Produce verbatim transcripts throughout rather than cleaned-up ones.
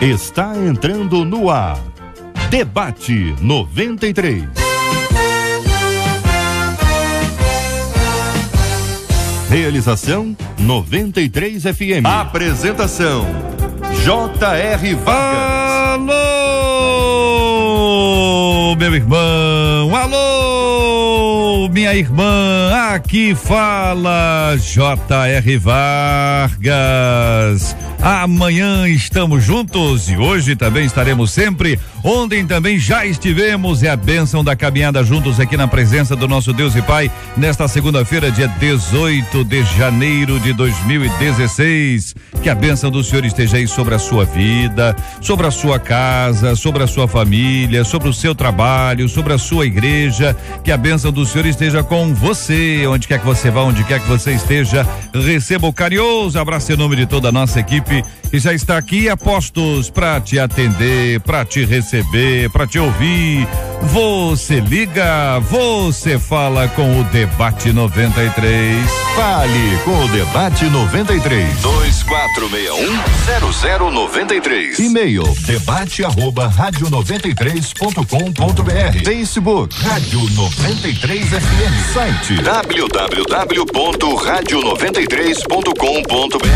Está entrando no ar. Debate noventa e três. Realização noventa e três F M. Apresentação J R Vargas. Alô, meu irmão, alô, minha irmã, aqui fala J R Vargas. Amanhã estamos juntos e hoje também estaremos sempre. Ontem também já estivemos, é a bênção da caminhada juntos aqui na presença do nosso Deus e Pai, nesta segunda-feira, dia dezoito de janeiro de dois mil e dezesseis. Que a bênção do Senhor esteja aí sobre a sua vida, sobre a sua casa, sobre a sua família, sobre o seu trabalho, sobre a sua igreja. Que a bênção do Senhor esteja com você, onde quer que você vá, onde quer que você esteja. Receba o carinhoso abraço em nome de toda a nossa equipe que já está aqui a postos para te atender, para te receber, para te ouvir. Você liga, você fala com o Debate noventa e três. Fale com o Debate noventa e três. dois quatro seis um zero zero nove três. E-mail debate arroba rádio noventa e três ponto com ponto br. Facebook Rádio noventa e três F M. Site w w w ponto rádio noventa e três ponto com ponto br.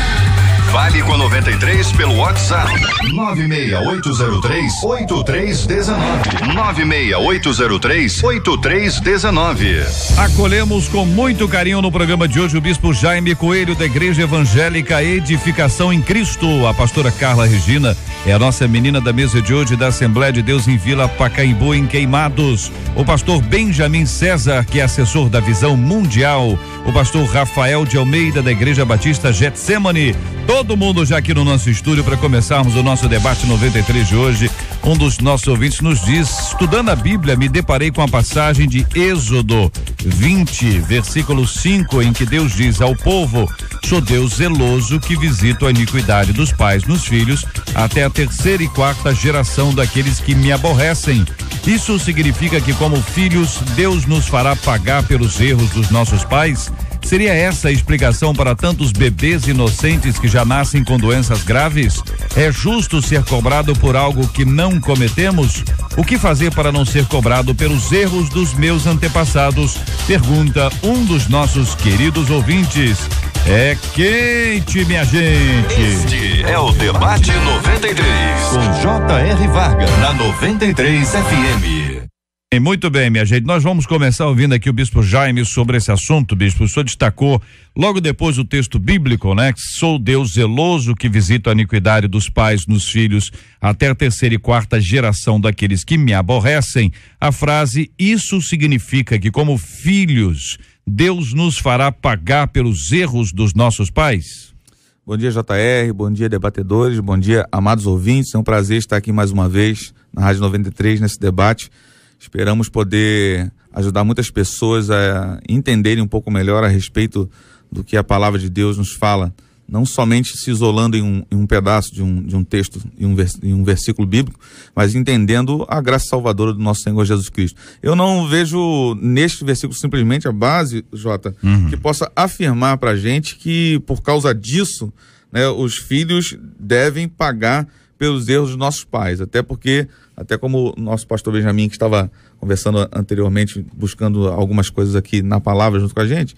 Fale com a noventa e três pelo WhatsApp nove seis oito zero três oito três um nove. nove seis oito zero três oito três um nove. Acolhemos com muito carinho no programa de hoje o Bispo Jaime Coelho, da Igreja Evangélica Edificação em Cristo. A pastora Carla Regina é a nossa menina da mesa de hoje da Assembleia de Deus em Vila Pacaembu, em Queimados. O pastor Benjamin César, que é assessor da Visão Mundial. O pastor Rafael de Almeida, da Igreja Batista Getsemane. Todo mundo já aqui no nosso estúdio para começarmos o nosso Debate noventa e três de hoje. Um dos nossos ouvintes nos diz: estudando a Bíblia, me deparei com a passagem de Êxodo vinte, versículo cinco, em que Deus diz ao povo: sou Deus zeloso que visito a iniquidade dos pais nos filhos até a terceira e quarta geração daqueles que me aborrecem. Isso significa que, como filhos, Deus nos fará pagar pelos erros dos nossos pais? Seria essa a explicação para tantos bebês inocentes que já nascem com doenças graves? É justo ser cobrado por algo que não cometemos? O que fazer para não ser cobrado pelos erros dos meus antepassados? Pergunta um dos nossos queridos ouvintes. É quente, minha gente. Este é o Debate noventa e três com J R Vargas na noventa e três F M. Muito bem, minha gente, nós vamos começar ouvindo aqui o Bispo Jaime sobre esse assunto. Bispo, o senhor destacou logo depois do texto bíblico, né? Que sou Deus zeloso que visita a iniquidade dos pais nos filhos até a terceira e quarta geração daqueles que me aborrecem. A frase, isso significa que, como filhos, Deus nos fará pagar pelos erros dos nossos pais? Bom dia, J R, bom dia, debatedores, bom dia, amados ouvintes. É um prazer estar aqui mais uma vez na Rádio noventa e três nesse debate. Esperamos poder ajudar muitas pessoas a entenderem um pouco melhor a respeito do que a palavra de Deus nos fala, não somente se isolando em um, em um pedaço de um, de um texto, em um, vers, em um versículo bíblico, mas entendendo a graça salvadora do nosso Senhor Jesus Cristo. Eu não vejo neste versículo simplesmente a base, Jota, uhum. que possa afirmar para a gente que por causa disso, né, os filhos devem pagar pelos erros dos nossos pais, até porque, até como o nosso pastor Benjamin, que estava conversando anteriormente, buscando algumas coisas aqui na palavra junto com a gente,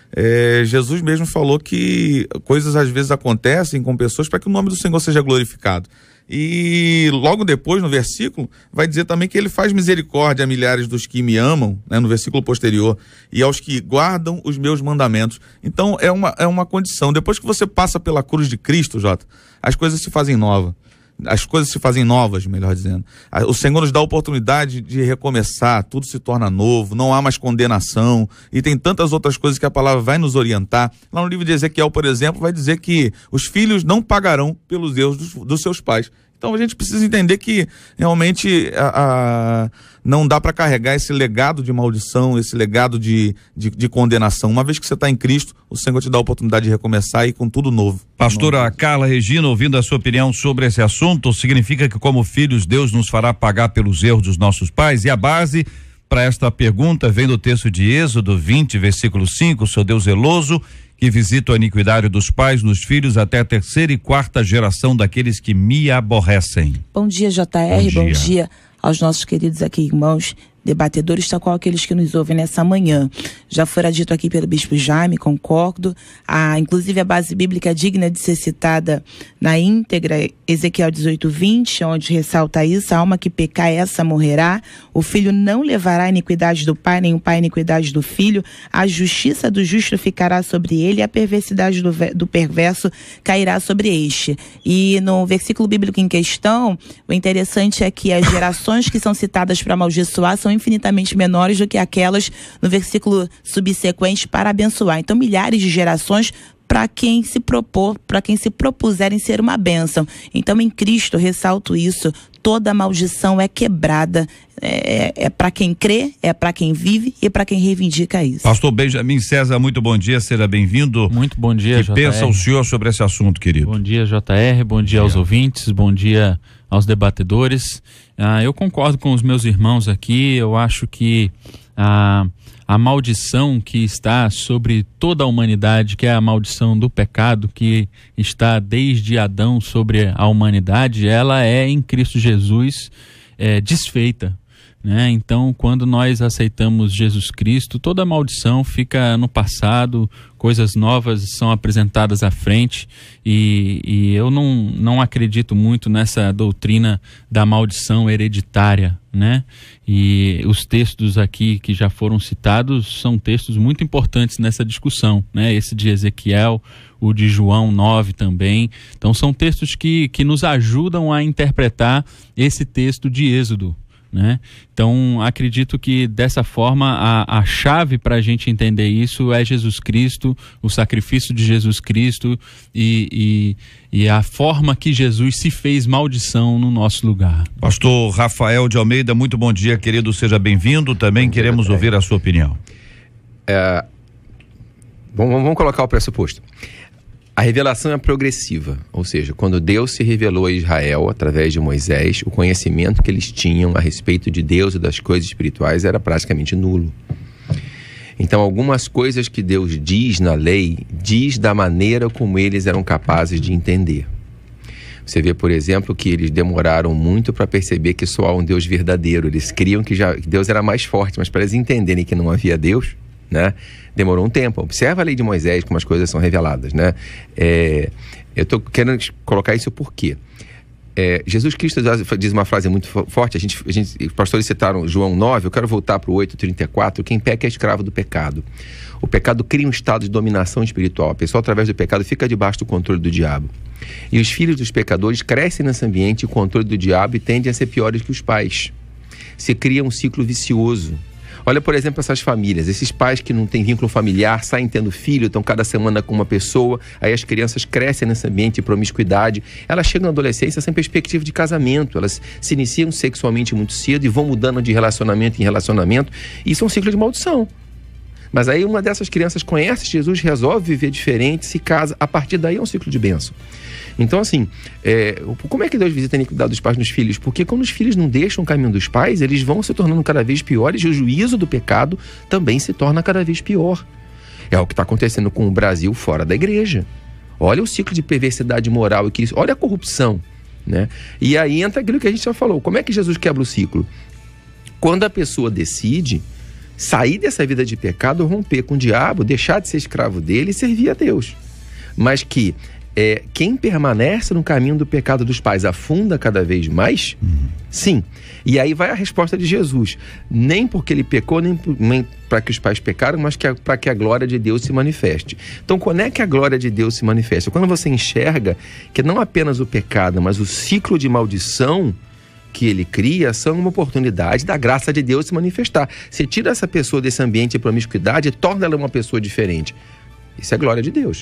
é, Jesus mesmo falou que coisas às vezes acontecem com pessoas para que o nome do Senhor seja glorificado. E logo depois, no versículo, vai dizer também que ele faz misericórdia a milhares dos que me amam, né, no versículo posterior, e aos que guardam os meus mandamentos. Então é uma, é uma condição. Depois que você passa pela cruz de Cristo, Jota, as coisas se fazem novas. As coisas se fazem novas, melhor dizendo. O Senhor nos dá a oportunidade de recomeçar, tudo se torna novo, não há mais condenação, e tem tantas outras coisas que a palavra vai nos orientar. Lá no livro de Ezequiel, por exemplo, vai dizer que os filhos não pagarão pelos erros dos, dos seus pais. Então a gente precisa entender que realmente a, a, não dá para carregar esse legado de maldição, esse legado de, de, de condenação. Uma vez que você está em Cristo, o Senhor te dá a oportunidade de recomeçar e com tudo novo. Pastora Carla Regina, ouvindo a sua opinião sobre esse assunto, significa que, como filhos, Deus nos fará pagar pelos erros dos nossos pais? E a base para esta pergunta vem do texto de Êxodo vinte, versículo cinco, sou Deus zeloso que visito a iniquidade dos pais nos filhos até a terceira e quarta geração daqueles que me aborrecem. Bom dia, J R, bom dia, bom dia aos nossos queridos aqui irmãos debatedores, tal qual aqueles que nos ouvem nessa manhã. Já fora dito aqui pelo Bispo Jaime, concordo. A, inclusive a base bíblica digna de ser citada na íntegra, Ezequiel dezoito, vinte, onde ressalta isso: a alma que pecar, essa morrerá. O filho não levará a iniquidade do pai, nem o pai a iniquidade do filho. A justiça do justo ficará sobre ele, e a perversidade do, do perverso cairá sobre este. E no versículo bíblico em questão, o interessante é que as gerações que são citadas para amaldiçoar são infinitamente menores do que aquelas no versículo subsequente para abençoar. Então, milhares de gerações para quem se propor, para quem se propuserem ser uma bênção. Então, em Cristo, ressalto isso, toda maldição é quebrada. É, é para quem crê, é para quem vive e para quem reivindica isso. Pastor Benjamin César, muito bom dia, seja bem-vindo. Muito bom dia, que J R. pensa o senhor sobre esse assunto, querido? Bom dia, J R, bom dia, bom dia aos ouvintes, bom dia aos debatedores. Ah, eu concordo com os meus irmãos aqui. Eu acho que a, a maldição que está sobre toda a humanidade, que é a maldição do pecado, que está desde Adão sobre a humanidade, ela é em Cristo Jesus é, desfeita, né? Então, quando nós aceitamos Jesus Cristo, toda a maldição fica no passado, coisas novas são apresentadas à frente, e, e eu não, não acredito muito nessa doutrina da maldição hereditária, né? E os textos aqui que já foram citados são textos muito importantes nessa discussão, né? Esse de Ezequiel, o de João nove também. Então, são textos que, que nos ajudam a interpretar esse texto de Êxodo, né? Então, acredito que dessa forma a, a chave para a gente entender isso é Jesus Cristo, o sacrifício de Jesus Cristo e, e, e a forma que Jesus se fez maldição no nosso lugar. Pastor Rafael de Almeida, muito bom dia, querido, seja bem-vindo. Também bom queremos dia, ouvir a sua opinião. É, vamos, vamos colocar o pressuposto. A revelação é progressiva, ou seja, quando Deus se revelou a Israel através de Moisés, o conhecimento que eles tinham a respeito de Deus e das coisas espirituais era praticamente nulo. Então, algumas coisas que Deus diz na lei, diz da maneira como eles eram capazes de entender. Você vê, por exemplo, que eles demoraram muito para perceber que só há um Deus verdadeiro. Eles criam que, já, que Deus era mais forte, mas para eles entenderem que não havia Deus, né, demorou um tempo. Observa a lei de Moisés, como as coisas são reveladas, né? É, eu estou querendo colocar isso por quê? É, Jesus Cristo diz uma frase muito forte, a gente, a gente, os pastores citaram João nove, eu quero voltar para o oito, trinta e quatro, quem peca é escravo do pecado. O pecado cria um estado de dominação espiritual, a pessoa através do pecado fica debaixo do controle do diabo. E os filhos dos pecadores crescem nesse ambiente, o controle do diabo, e tendem a ser piores que os pais. Se cria um ciclo vicioso. Olha, por exemplo, essas famílias, esses pais que não têm vínculo familiar, saem tendo filho, estão cada semana com uma pessoa, aí as crianças crescem nesse ambiente de promiscuidade, elas chegam na adolescência sem perspectiva de casamento, elas se iniciam sexualmente muito cedo e vão mudando de relacionamento em relacionamento, e isso é um ciclo de maldição. Mas aí uma dessas crianças conhece Jesus, resolve viver diferente, se casa, a partir daí é um ciclo de bênção. Então, assim, é, como é que Deus visita a iniquidade dos pais nos filhos? Porque quando os filhos não deixam o caminho dos pais, eles vão se tornando cada vez piores, e o juízo do pecado também se torna cada vez pior. É o que está acontecendo com o Brasil fora da igreja. Olha o ciclo de perversidade moral, e que, olha a corrupção, né? E aí entra aquilo que a gente já falou. Como é que Jesus quebra o ciclo? Quando a pessoa decide sair dessa vida de pecado, romper com o diabo, deixar de ser escravo dele e servir a Deus. Mas que é, quem permanece no caminho do pecado dos pais afunda cada vez mais? Uhum. Sim. E aí vai a resposta de Jesus. Nem porque ele pecou, nem, nem para que os pais pecaram, mas que para que a glória de Deus se manifeste. Então, quando é que a glória de Deus se manifesta? Quando você enxerga que não apenas o pecado, mas o ciclo de maldição que ele cria são uma oportunidade da graça de Deus se manifestar. Você tira essa pessoa desse ambiente de promiscuidade e torna ela uma pessoa diferente. Isso é glória de Deus.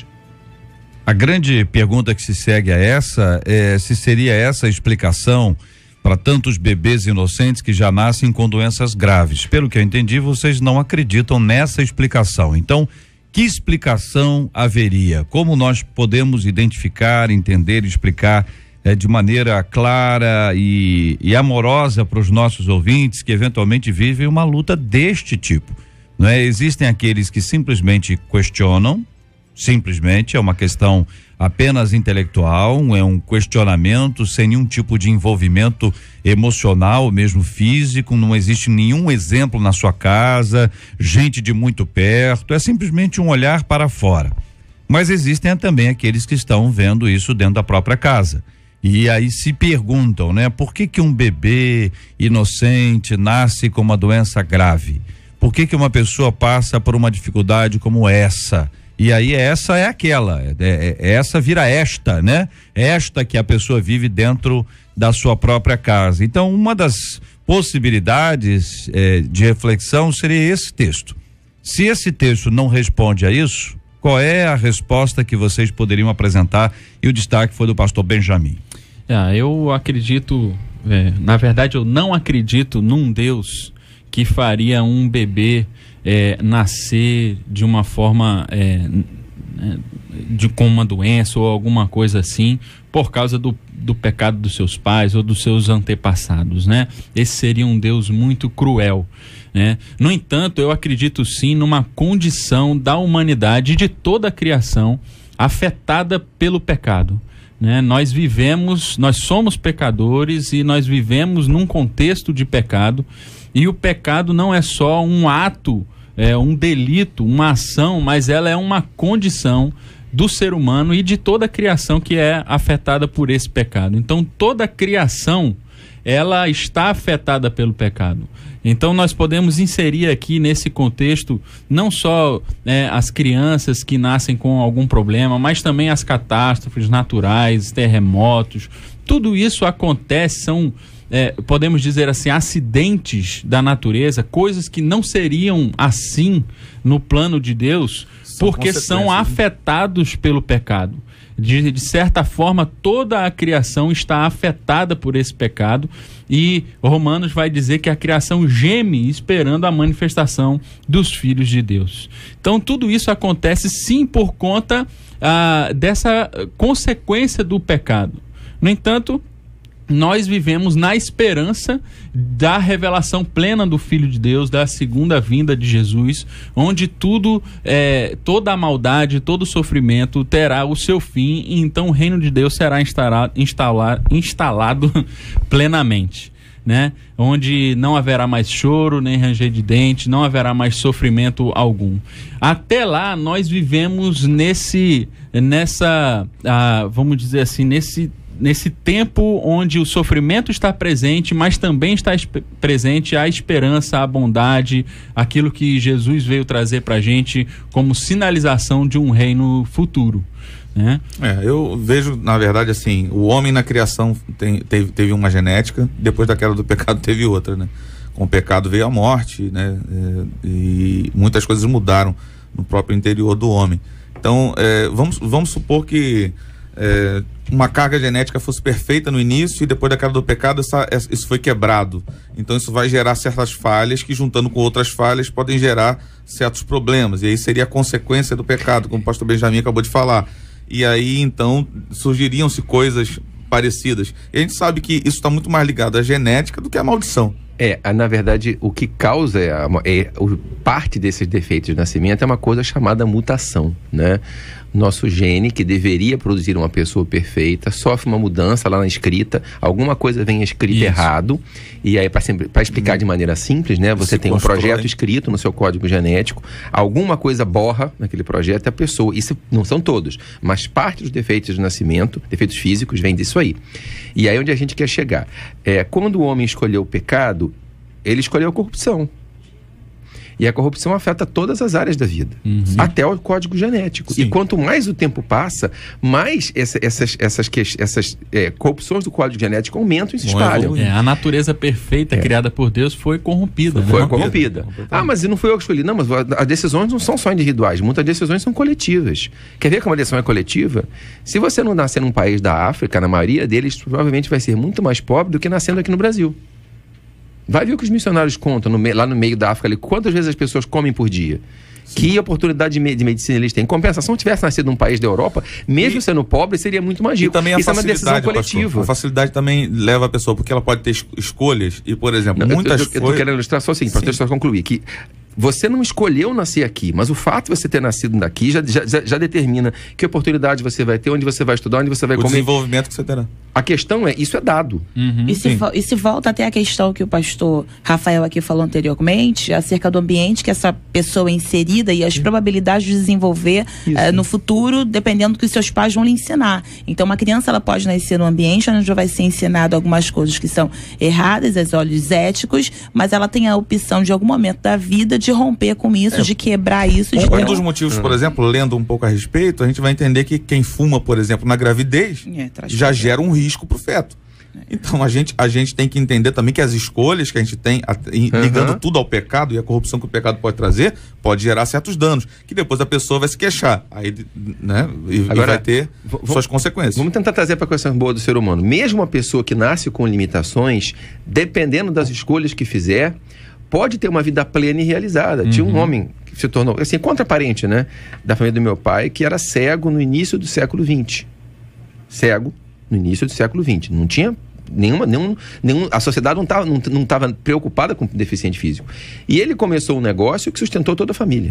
A grande pergunta que se segue a essa é se seria essa a explicação para tantos bebês inocentes que já nascem com doenças graves. Pelo que eu entendi, vocês não acreditam nessa explicação. Então, que explicação haveria? Como nós podemos identificar, entender, explicar é, de maneira clara e, e amorosa para os nossos ouvintes que eventualmente vivem uma luta deste tipo? Não é? Existem aqueles que simplesmente questionam, Simplesmente é uma questão apenas intelectual, é um questionamento sem nenhum tipo de envolvimento emocional, mesmo físico, não existe nenhum exemplo na sua casa, gente de muito perto, é simplesmente um olhar para fora. Mas existem também aqueles que estão vendo isso dentro da própria casa. E aí se perguntam, né? Por que que um bebê inocente nasce com uma doença grave? Por que que uma pessoa passa por uma dificuldade como essa? E aí essa é aquela, é, é, essa vira esta, né? Esta que a pessoa vive dentro da sua própria casa. Então, uma das possibilidades é, de reflexão seria esse texto. Se esse texto não responde a isso, qual é a resposta que vocês poderiam apresentar? E o destaque foi do pastor Benjamin. É, eu acredito, é, na verdade eu não acredito num Deus que faria um bebê é, nascer de uma forma, é, de, com uma doença ou alguma coisa assim, por causa do, do pecado dos seus pais ou dos seus antepassados, né? Esse seria um Deus muito cruel, né? No entanto, eu acredito sim numa condição da humanidade, de toda a criação, afetada pelo pecado. Né? Nós vivemos, nós somos pecadores e nós vivemos num contexto de pecado, e o pecado não é só um ato, é um delito, uma ação, mas ela é uma condição do ser humano e de toda a criação que é afetada por esse pecado. Então toda a criação, ela está afetada pelo pecado. Então nós podemos inserir aqui nesse contexto não só né, as crianças que nascem com algum problema, mas também as catástrofes naturais, terremotos. Tudo isso acontece, são, é, podemos dizer assim, acidentes da natureza, coisas que não seriam assim no plano de Deus, são porque são afetados pelo pecado. De, de certa forma, toda a criação está afetada por esse pecado, e Romanos vai dizer que a criação geme esperando a manifestação dos filhos de Deus. Então tudo isso acontece sim por conta ah, dessa consequência do pecado. No entanto, nós vivemos na esperança da revelação plena do Filho de Deus, da segunda vinda de Jesus, onde tudo, é, toda a maldade, todo o sofrimento terá o seu fim, e então o reino de Deus será instalado, instalado, instalado plenamente, né? Onde não haverá mais choro, nem ranger de dente, não haverá mais sofrimento algum. Até lá, nós vivemos nesse, nessa, ah, vamos dizer assim, nesse nesse tempo onde o sofrimento está presente, mas também está presente a esperança, a bondade, aquilo que Jesus veio trazer para a gente como sinalização de um reino futuro, né? É, eu vejo, na verdade, assim, o homem na criação tem, teve, teve uma genética, depois da queda do pecado teve outra, né? Com o pecado veio a morte, né? É, e muitas coisas mudaram no próprio interior do homem. Então, é, vamos, vamos supor que É, uma carga genética fosse perfeita no início, e depois da queda do pecado essa, isso foi quebrado. Então isso vai gerar certas falhas que, juntando com outras falhas, podem gerar certos problemas, e aí seria a consequência do pecado, como o pastor Benjamin acabou de falar. E aí então surgiriam-se coisas parecidas, e a gente sabe que isso está muito mais ligado à genética do que à maldição. É, na verdade, o que causa é, é, parte desses defeitos de nascimento é uma coisa chamada mutação, né? Nosso gene, que deveria produzir uma pessoa perfeita, sofre uma mudança lá na escrita, alguma coisa vem escrita Isso. errado, e aí, para explicar hum. de maneira simples, né? Você Se tem constrói. um projeto escrito no seu código genético, alguma coisa borra naquele projeto, a pessoa, isso não são todos, mas parte dos defeitos de nascimento, defeitos físicos, vem disso aí. E aí onde a gente quer chegar? É, quando o homem escolheu o pecado, ele escolheu a corrupção. E a corrupção afeta todas as áreas da vida, uhum. até o código genético. Sim. E quanto mais o tempo passa, mais essa, essas, essas, essas é, corrupções do código genético aumentam e se espalham. É, a natureza perfeita é. criada por Deus foi corrompida. Foi né? corrompida. corrompida. Ah, mas não foi eu que escolhi. Não, mas as decisões não são só individuais, muitas decisões são coletivas. Quer ver que uma decisão é coletiva? Se você não nascer num país da África, na maioria deles provavelmente vai ser muito mais pobre do que nascendo aqui no Brasil. Vai ver o que os missionários contam no me, lá no meio da África, ali, quantas vezes as pessoas comem por dia. Sim. Que oportunidade de, me, de medicina eles têm. Em compensação, se tivesse nascido num país da Europa, mesmo e, sendo pobre, seria muito mais rico. E também a Isso facilidade, é uma decisão coletiva. Pastor, a facilidade também leva a pessoa, porque ela pode ter escolhas e, por exemplo, Não, muitas coisas... Eu estou querendo ilustrar só assim, para deixar concluir, que Você não escolheu nascer aqui, mas o fato de você ter nascido daqui já, já, já determina que oportunidade você vai ter, onde você vai estudar, onde você vai o comer. O desenvolvimento que você terá. A questão é, isso é dado. Uhum, e, se vo, e se volta até a questão que o pastor Rafael aqui falou anteriormente, acerca do ambiente que essa pessoa é inserida e as Sim. probabilidades de desenvolver uh, no futuro, dependendo do que seus pais vão lhe ensinar. Então, uma criança ela pode nascer num ambiente onde já vai ser ensinado algumas coisas que são erradas, aos olhos éticos, mas ela tem a opção de algum momento da vida de romper com isso, é. de quebrar isso. De um, um dos motivos, por exemplo, lendo um pouco a respeito, a gente vai entender que quem fuma, por exemplo, na gravidez, é, já gera um risco pro feto. Então a gente, a gente tem que entender também que as escolhas que a gente tem, a, em, uhum. ligando tudo ao pecado e a corrupção que o pecado pode trazer, pode gerar certos danos, que depois a pessoa vai se queixar, aí, né, e, Agora, e vai ter vamos, suas consequências. Vamos tentar trazer para a questão boa do ser humano. Mesmo uma pessoa que nasce com limitações, dependendo das escolhas que fizer, pode ter uma vida plena e realizada. Uhum. Tinha um homem que se tornou, assim, contraparente, né, da família do meu pai, que era cego no início do século vinte. Cego no início do século vinte. Não tinha nenhuma, nenhum, nenhum, a sociedade não estava não, não tava preocupada com o deficiente físico. E ele começou um negócio que sustentou toda a família.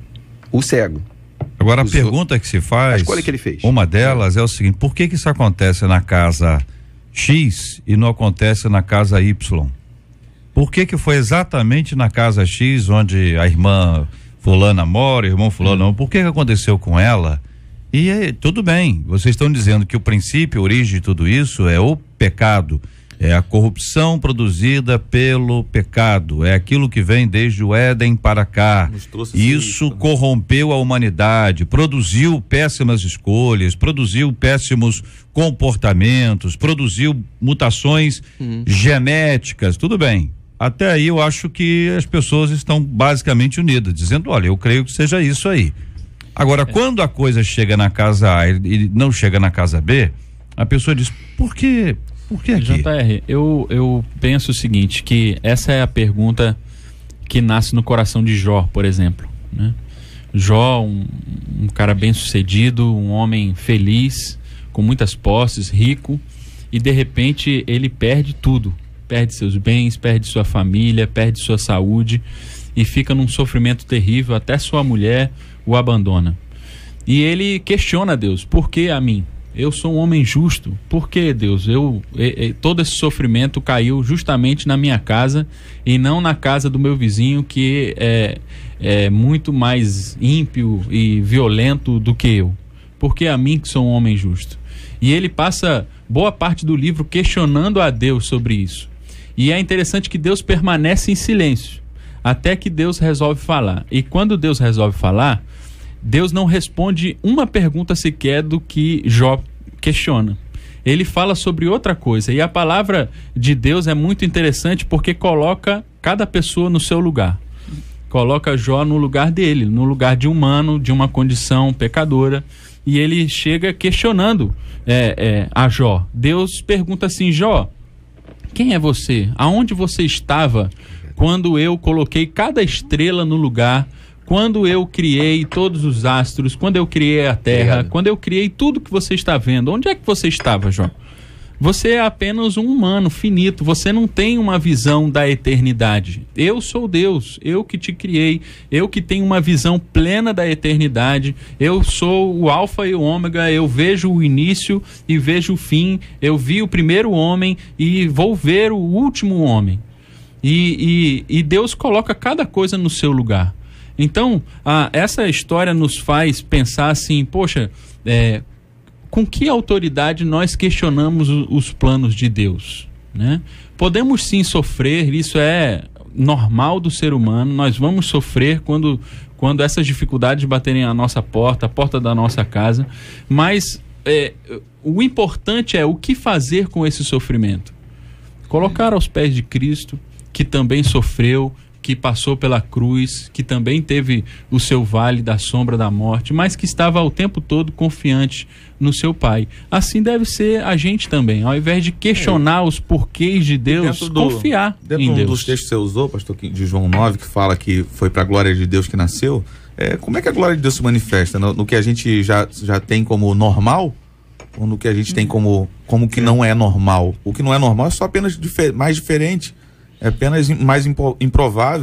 O cego. Agora, a Os pergunta que se faz, a escolha que ele fez. Uma delas é o seguinte: por que que isso acontece na casa X e não acontece na casa Y? Por que que foi exatamente na casa X onde a irmã fulana mora, o irmão fulano não? Por que que aconteceu com ela? E é, tudo bem, vocês estão dizendo que o princípio, a origem de tudo isso é o pecado, é a corrupção produzida pelo pecado, é aquilo que vem desde o Éden para cá. Isso corrompeu a humanidade, produziu péssimas escolhas, produziu péssimos comportamentos, produziu mutações hum. genéticas, tudo bem. Até aí eu acho que as pessoas estão basicamente unidas, dizendo, olha, eu creio que seja isso aí. Agora, é. quando a coisa chega na casa A e não chega na casa B, a pessoa diz, por que, por que aqui? J R, eu, eu penso o seguinte, que essa é a pergunta que nasce no coração de Jó, por exemplo, né? Jó, um, um cara bem sucedido, um homem feliz, com muitas posses, rico, e de repente ele perde tudo, perde seus bens, perde sua família, perde sua saúde e fica num sofrimento terrível, até sua mulher o abandona. E ele questiona Deus, por que a mim? Eu sou um homem justo, por que Deus? Eu, eu, eu, todo esse sofrimento caiu justamente na minha casa e não na casa do meu vizinho, que é, é muito mais ímpio e violento do que eu. Por que a mim, que sou um homem justo? E ele passa boa parte do livro questionando a Deus sobre isso. E é interessante que Deus permanece em silêncio até que Deus resolve falar. E quando Deus resolve falar, Deus não responde uma pergunta sequer do que Jó questiona. Ele fala sobre outra coisa. E a palavra de Deus é muito interessante porque coloca cada pessoa no seu lugar. Coloca Jó no lugar dele, no lugar de humano, de uma condição pecadora. E ele chega questionando é, é, a Jó. Deus pergunta assim, Jó, quem é você? Aonde você estava quando eu coloquei cada estrela no lugar, quando eu criei todos os astros, quando eu criei a terra, Obrigado. quando eu criei tudo que você está vendo? Onde é que você estava, Jó? Você é apenas um humano finito, você não tem uma visão da eternidade. Eu sou Deus, eu que te criei, eu que tenho uma visão plena da eternidade, eu sou o alfa e o ômega, eu vejo o início e vejo o fim, eu vi o primeiro homem e vou ver o último homem. E, e, e Deus coloca cada coisa no seu lugar. Então, a, essa história nos faz pensar assim, poxa, é, com que autoridade nós questionamos o, os planos de Deus, né? Podemos sim sofrer, isso é normal do ser humano, nós vamos sofrer quando, quando essas dificuldades baterem a nossa porta, a porta da nossa casa, mas é, o importante é o que fazer com esse sofrimento. Colocar aos pés de Cristo, que também sofreu, que passou pela cruz, que também teve o seu vale da sombra da morte, mas que estava o tempo todo confiante no seu Pai. Assim deve ser a gente também, ao invés de questionar é. os porquês de Deus, do, confiar dentro em um Deus. Dos textos que você usou, pastor, de João nove, que fala que foi para a glória de Deus que nasceu, é, como é que a glória de Deus se manifesta? No, no que a gente já, já tem como normal? Ou no que a gente tem como, como que não é normal? O que não é normal é só apenas difer- mais diferente. É apenas mais impo- improvável.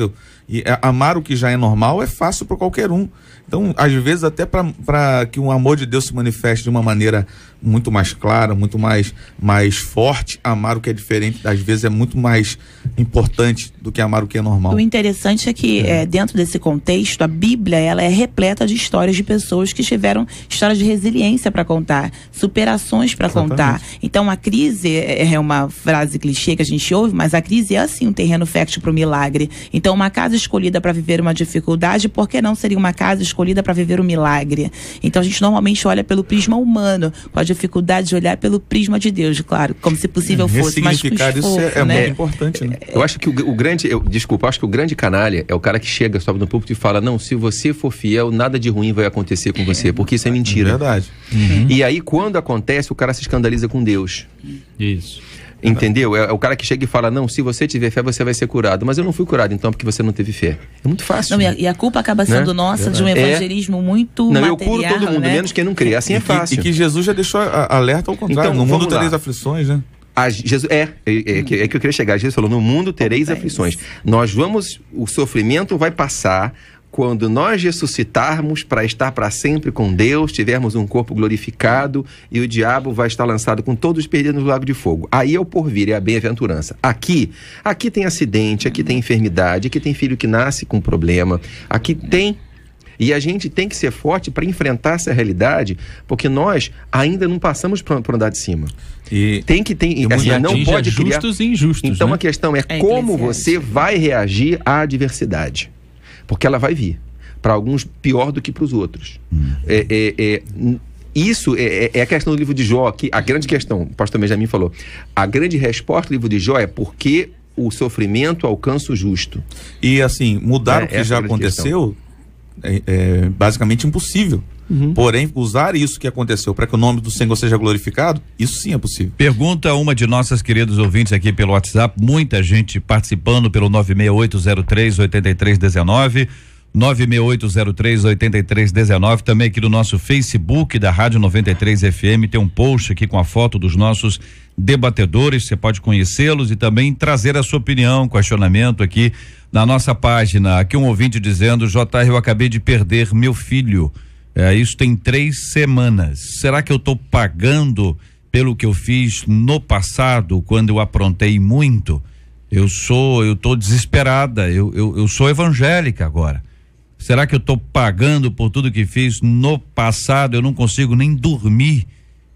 E é, amar o que já é normal é fácil para qualquer um. Então, às vezes, até para que o amor de Deus se manifeste de uma maneira muito mais clara, muito mais, mais forte, amar o que é diferente, às vezes, é muito mais importante do que amar o que é normal. O interessante é que, é. É, dentro desse contexto, a Bíblia ela é repleta de histórias de pessoas que tiveram histórias de resiliência para contar, superações para contar. Então, a crise é uma frase clichê que a gente ouve, mas a crise é, assim, um terreno fértil para o milagre. Então, uma casa escolhida para viver uma dificuldade, por que não seria uma casa escolhida para viver um milagre? Então, a gente normalmente olha pelo prisma humano, com a dificuldade de olhar pelo prisma de Deus, claro, como se possível fosse, mas com esforço, isso é, é né? muito importante, né? Eu acho que o, o grande, eu, desculpa, eu acho que o grande canalha é o cara que chega, sobe no púlpito e fala, não, se você for fiel, nada de ruim vai acontecer com você, porque isso é mentira. É verdade. Uhum. E aí, quando acontece, o cara se escandaliza com Deus. Isso. Entendeu? É, é o cara que chega e fala, não, se você tiver fé, você vai ser curado. Mas eu não fui curado, então, porque você não teve fé. É muito fácil. Não, e, a, e a culpa acaba sendo, né, nossa, de um evangelismo é. muito não, material, eu curo todo mundo, né? menos quem não crê. Assim é fácil. E que, e que Jesus já deixou a, alerta ao contrário. Então, no mundo tereis aflições, né? A, Jesus, é, é, é, que, é que eu queria chegar. Jesus falou, no mundo tereis aflições. Nós vamos, o sofrimento vai passar quando nós ressuscitarmos para estar para sempre com Deus, tivermos um corpo glorificado e o diabo vai estar lançado com todos perdidos no lago de fogo. Aí é o porvir, é a bem-aventurança. Aqui, aqui tem acidente, aqui tem enfermidade, aqui tem filho que nasce com problema, aqui tem... E a gente tem que ser forte para enfrentar essa realidade, porque nós ainda não passamos para o andar de cima. E tem que ter, e assim, não pode criar... justos e injustos. Então, né? A questão é, é como você vai reagir à adversidade. Porque ela vai vir. Para alguns, pior do que para os outros. Hum. É, é, é, isso é, é a questão do livro de Jó, que a grande questão, o pastor Benjamin falou, a grande resposta do livro de Jó é porque o sofrimento alcança o justo. E assim, mudar é, o que já aconteceu é, é basicamente impossível. Uhum. Porém, usar isso que aconteceu para que o nome do Senhor seja glorificado, isso sim é possível. Pergunta uma de nossas queridos ouvintes aqui pelo WhatsApp, muita gente participando pelo nove seis oito zero três oito três um nove, nove seis oito zero três oito três um nove, também aqui no nosso Facebook da Rádio noventa e três F M, tem um post aqui com a foto dos nossos debatedores, você pode conhecê-los e também trazer a sua opinião, questionamento aqui na nossa página. Aqui um ouvinte dizendo, J R, eu acabei de perder meu filho. É, isso tem três semanas. Será que eu estou pagando pelo que eu fiz no passado, quando eu aprontei muito? Eu sou, eu estou desesperada, eu, eu, eu sou evangélica agora. Será que eu estou pagando por tudo que fiz no passado? Eu não consigo nem dormir.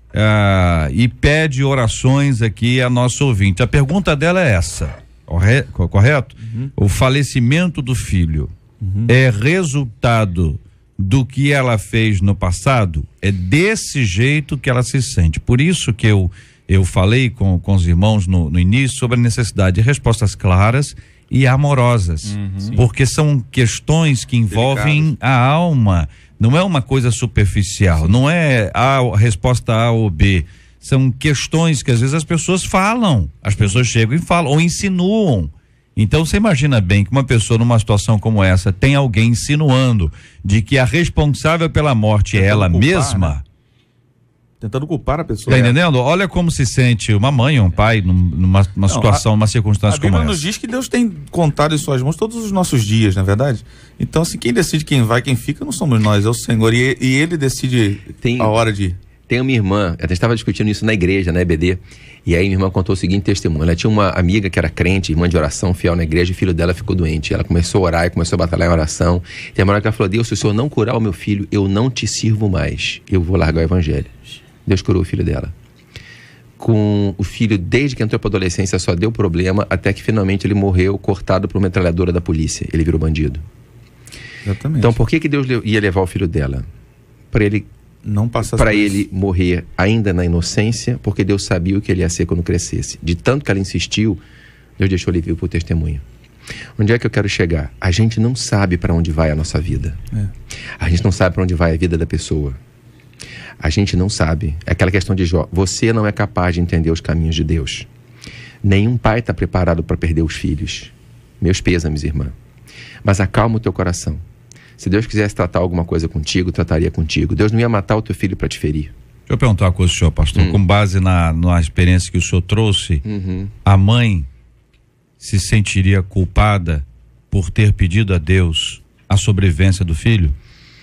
Ah, e pede orações aqui a nossa ouvinte. A pergunta dela é essa, corre, correto? Uhum. O falecimento do filho uhum. é resultado do que ela fez no passado? É desse jeito que ela se sente. Por isso que eu eu falei com, com os irmãos no, no início sobre a necessidade de respostas claras e amorosas, uhum. porque são questões que envolvem Delicado. a alma, não é uma coisa superficial, Sim. não é a resposta A ou B, são questões que às vezes as pessoas falam, as pessoas chegam e falam, ou insinuam. Então você imagina bem que uma pessoa numa situação como essa tem alguém insinuando de que a responsável pela morte Tentando é ela culpar, mesma. Né? Tentando culpar a pessoa. Tá entendendo? Olha como se sente uma mãe ou um pai numa, numa Não, situação, numa circunstância como essa. A Bíblia nos diz que Deus tem contado em suas mãos todos os nossos dias, não é verdade? Então, assim, quem decide quem vai, quem fica, não somos nós, é o Senhor. E, e Ele decide tem, a hora de ir. Tem uma irmã, eu estava discutindo isso na igreja, na E B D, e aí minha irmã contou o seguinte testemunho. Ela tinha uma amiga que era crente, irmã de oração, fiel na igreja, e o filho dela ficou doente. Ela começou a orar e começou a batalhar em oração. Tem uma hora que ela falou, Deus, se o Senhor não curar o meu filho, eu não te sirvo mais. Eu vou largar o evangelho. Deus curou o filho dela. Com o filho, desde que entrou para a adolescência, só deu problema, até que finalmente ele morreu cortado por uma metralhadora da polícia. Ele virou bandido. Exatamente. Então por que que Deus ia levar o filho dela? Para ele não passar para ele morrer ainda na inocência, porque Deus sabia o que ele ia ser quando crescesse. De tanto que ela insistiu, Deus deixou ele vivo por testemunho. Onde é que eu quero chegar? A gente não sabe para onde vai a nossa vida. É. A gente não sabe para onde vai a vida da pessoa. A gente não sabe. É aquela questão de Jó. Você não é capaz de entender os caminhos de Deus. Nenhum pai está preparado para perder os filhos. Meus pêsames, irmã. Mas acalma o teu coração. Se Deus quisesse tratar alguma coisa contigo, trataria contigo. Deus não ia matar o teu filho para te ferir. Deixa eu perguntar uma coisa ao senhor, pastor. Hum. Com base na, na experiência que o senhor trouxe, uhum. a mãe se sentiria culpada por ter pedido a Deus a sobrevivência do filho?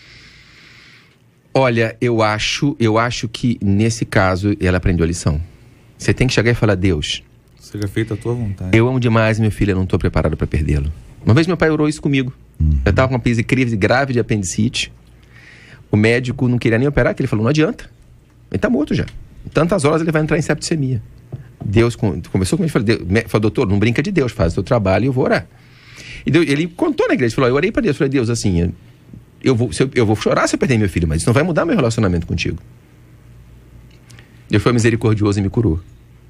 Olha, eu acho, eu acho que nesse caso ela aprendeu a lição. Você tem que chegar e falar: Deus, seja feita a tua vontade. Eu amo demais meu filho, eu não estou preparado para perdê-lo. Uma vez meu pai orou isso comigo. Uhum. Eu estava com uma crise grave de apendicite. O médico não queria nem operar, que ele falou: não adianta. Ele está morto já. Tantas horas ele vai entrar em septicemia. Deus conversou comigo e falou: falou, doutor, não brinca de Deus, faz o seu trabalho e eu vou orar. E Deus, ele contou na igreja, falou: eu orei para Deus, falei: Deus, assim, eu vou, eu, eu vou chorar se eu perder meu filho, mas isso não vai mudar meu relacionamento contigo. Deus foi misericordioso e me curou.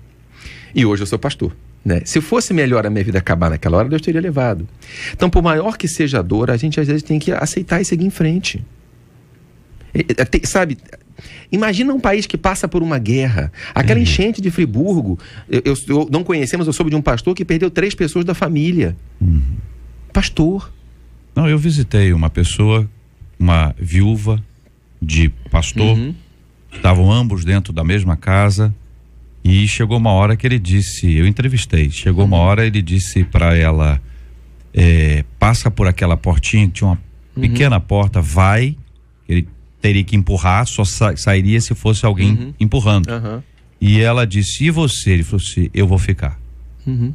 E hoje eu sou pastor, né? Se fosse melhor a minha vida acabar naquela hora, Deus teria levado. Então, por maior que seja a dor, a gente às vezes tem que aceitar e seguir em frente. É, é, sabe, imagina um país que passa por uma guerra. Aquela uhum. enchente de Friburgo, eu, eu, eu não conhecemos, eu soube de um pastor que perdeu três pessoas da família. Uhum. Pastor. Não, eu visitei uma pessoa, uma viúva de pastor, uhum. estavam ambos dentro da mesma casa. E chegou uma hora que ele disse, eu entrevistei, chegou uma hora ele disse para ela, é, passa por aquela portinha, que tinha uma uhum. pequena porta, vai, ele teria que empurrar, só sa sairia se fosse alguém uhum. empurrando. Uhum. E ela disse, e você? Ele falou assim, eu vou ficar. Uhum.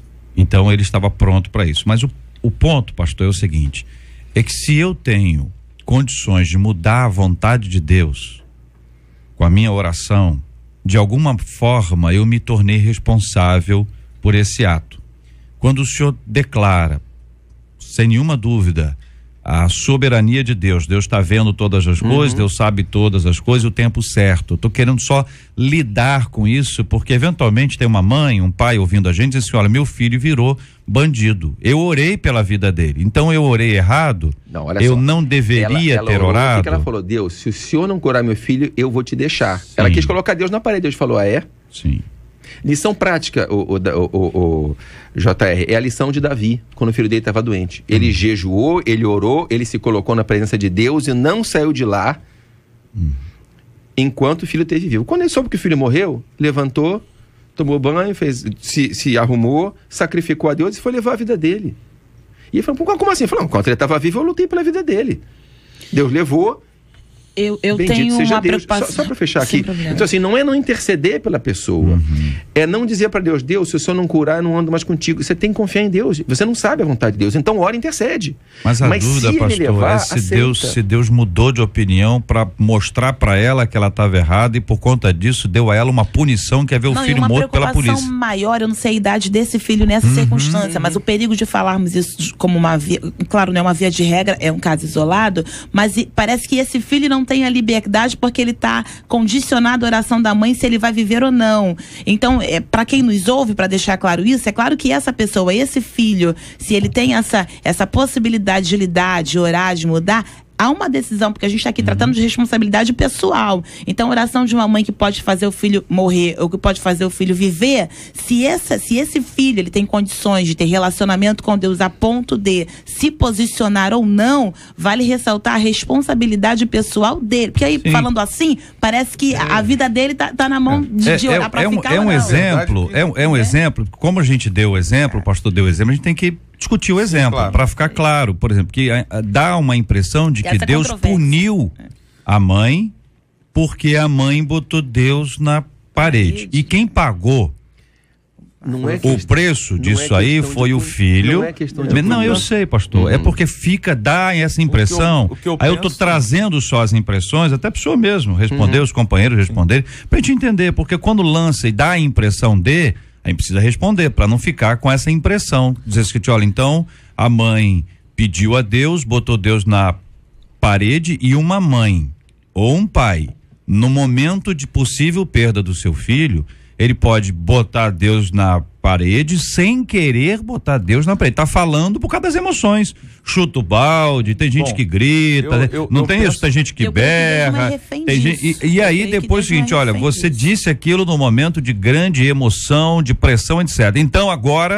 Então ele estava pronto para isso. Mas o, o ponto, pastor, é o seguinte, é que se eu tenho condições de mudar a vontade de Deus com a minha oração, de alguma forma eu me tornei responsável por esse ato. Quando o senhor declara, sem nenhuma dúvida, a soberania de Deus, Deus está vendo todas as uhum. coisas, Deus sabe todas as coisas, o tempo certo. Eu tô querendo só lidar com isso, porque eventualmente tem uma mãe, um pai ouvindo a gente e diz assim, olha, meu filho virou bandido. Eu orei pela vida dele. Então eu orei errado? Não, olha eu só. não deveria ela, ela ter orou, orado? O que ela falou? Deus, se o senhor não curar meu filho, eu vou te deixar. Sim. Ela quis colocar Deus na parede. Deus falou, ah, é? Sim. Lição prática, o, o, o, o J R, é a lição de Davi, quando o filho dele estava doente. Ele hum. jejuou, ele orou, ele se colocou na presença de Deus e não saiu de lá hum. enquanto o filho esteve vivo. Quando ele soube que o filho morreu, levantou, tomou banho, fez, se, se arrumou, sacrificou a Deus e foi levar a vida dele. E ele falou, como assim? Ele falou, enquanto ele estava vivo, eu lutei pela vida dele. Deus levou. Eu, eu tenho seja uma Deus. preocupação. Só, só para fechar aqui. Então, assim, não é não interceder pela pessoa. Uhum. É não dizer para Deus, Deus, se o senhor não curar, eu não ando mais contigo. Você tem que confiar em Deus. Você não sabe a vontade de Deus. Então, ora e intercede. Mas a Mas dúvida, se pastor, levar, é se Deus, se Deus mudou de opinião para mostrar para ela que ela estava errada e por conta disso deu a ela uma punição, que é ver o não, filho morto pela polícia. Uma preocupação maior, eu não sei a idade desse filho nessa uhum. circunstância, mas o perigo de falarmos isso como uma via, claro, não é uma via de regra, é um caso isolado, mas parece que esse filho não tem a liberdade porque ele está condicionado à oração da mãe se ele vai viver ou não. Então, é, para quem nos ouve, para deixar claro isso, é claro que essa pessoa, esse filho, se ele tem essa, essa possibilidade de lidar, de orar, de mudar, há uma decisão, porque a gente está aqui uhum. tratando de responsabilidade pessoal. Então, a oração de uma mãe que pode fazer o filho morrer ou que pode fazer o filho viver, se, essa, se esse filho ele tem condições de ter relacionamento com Deus a ponto de se posicionar ou não, vale ressaltar a responsabilidade pessoal dele. Porque aí, Sim. falando assim, parece que a, a vida dele tá, tá na mão de, é, de orar é, para é ficar um, é um ou não. exemplo, é, é um é. exemplo, como a gente deu o exemplo, o pastor deu o exemplo, a gente tem que discutir o exemplo, claro. Para ficar claro, por exemplo, que a, a, dá uma impressão de que Essa Deus puniu a mãe porque a mãe botou Deus na parede. E quem pagou não é o questão, preço disso é aí foi o filho. Não é questão de Não, eu sei, pastor. Uhum. É porque fica, dá essa impressão. O que eu, o que eu aí eu tô trazendo só as impressões, até pro senhor mesmo responder, uhum. os companheiros responderem, pra gente entender, porque quando lança e dá a impressão de, a gente precisa responder, para não ficar com essa impressão. Dizer assim, olha, então a mãe pediu a Deus, botou Deus na parede, e uma mãe ou um pai, no momento de possível perda do seu filho, ele pode botar Deus na parede sem querer botar Deus na parede. Tá falando por causa das emoções. Chuta o balde, tem gente Bom, que grita, eu, eu, não eu tem penso, isso, tem gente que berra. Tem gente, e, e aí depois o seguinte, olha, você disso. disse aquilo no momento de grande emoção, de pressão, etcétera. Então agora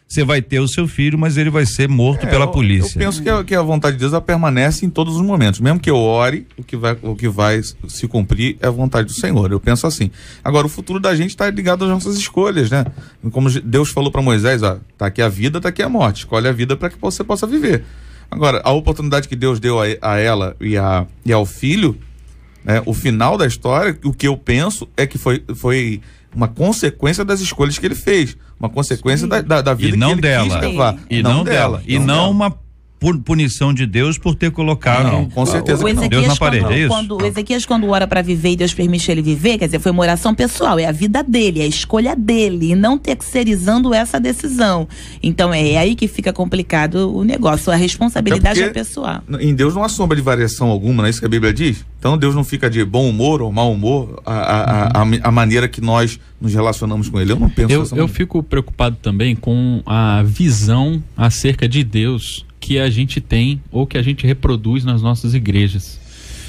você vai ter o seu filho, mas ele vai ser morto é, pela eu, polícia. Eu penso que a, que a vontade de Deus ela permanece em todos os momentos. Mesmo que eu ore, o que vai, o que vai se cumprir é a vontade do Senhor. Eu penso assim. Agora, o futuro da gente está ligado às nossas escolhas, né? Como Deus falou para Moisés, ó, tá aqui a vida, tá aqui a morte. Escolhe a vida para que você possa viver. Agora, a oportunidade que Deus deu a, a ela e, a, e ao filho, né, o final da história, o que eu penso é que foi, foi uma consequência das escolhas que ele fez. Uma consequência da, da, da vida e não que ele dela. quis levar. E não, não dela. E não, não dela. Uma punição de Deus por ter colocado não, com certeza o, o não. Deus na parede, quando, é isso? Quando, o Ezequias, quando ora para viver e Deus permite ele viver, quer dizer, foi uma oração pessoal, é a vida dele, é a escolha dele, e não terceirizando essa decisão. Então é aí que fica complicado o negócio, a responsabilidade é pessoal. Em Deus não há sombra de variação alguma, não é isso que a Bíblia diz? Então Deus não fica de bom humor ou mau humor, a, a, a, a maneira que nós nos relacionamos com ele. Eu não penso Eu, dessa eu maneira. fico preocupado também com a visão acerca de Deus que a gente tem ou que a gente reproduz nas nossas igrejas.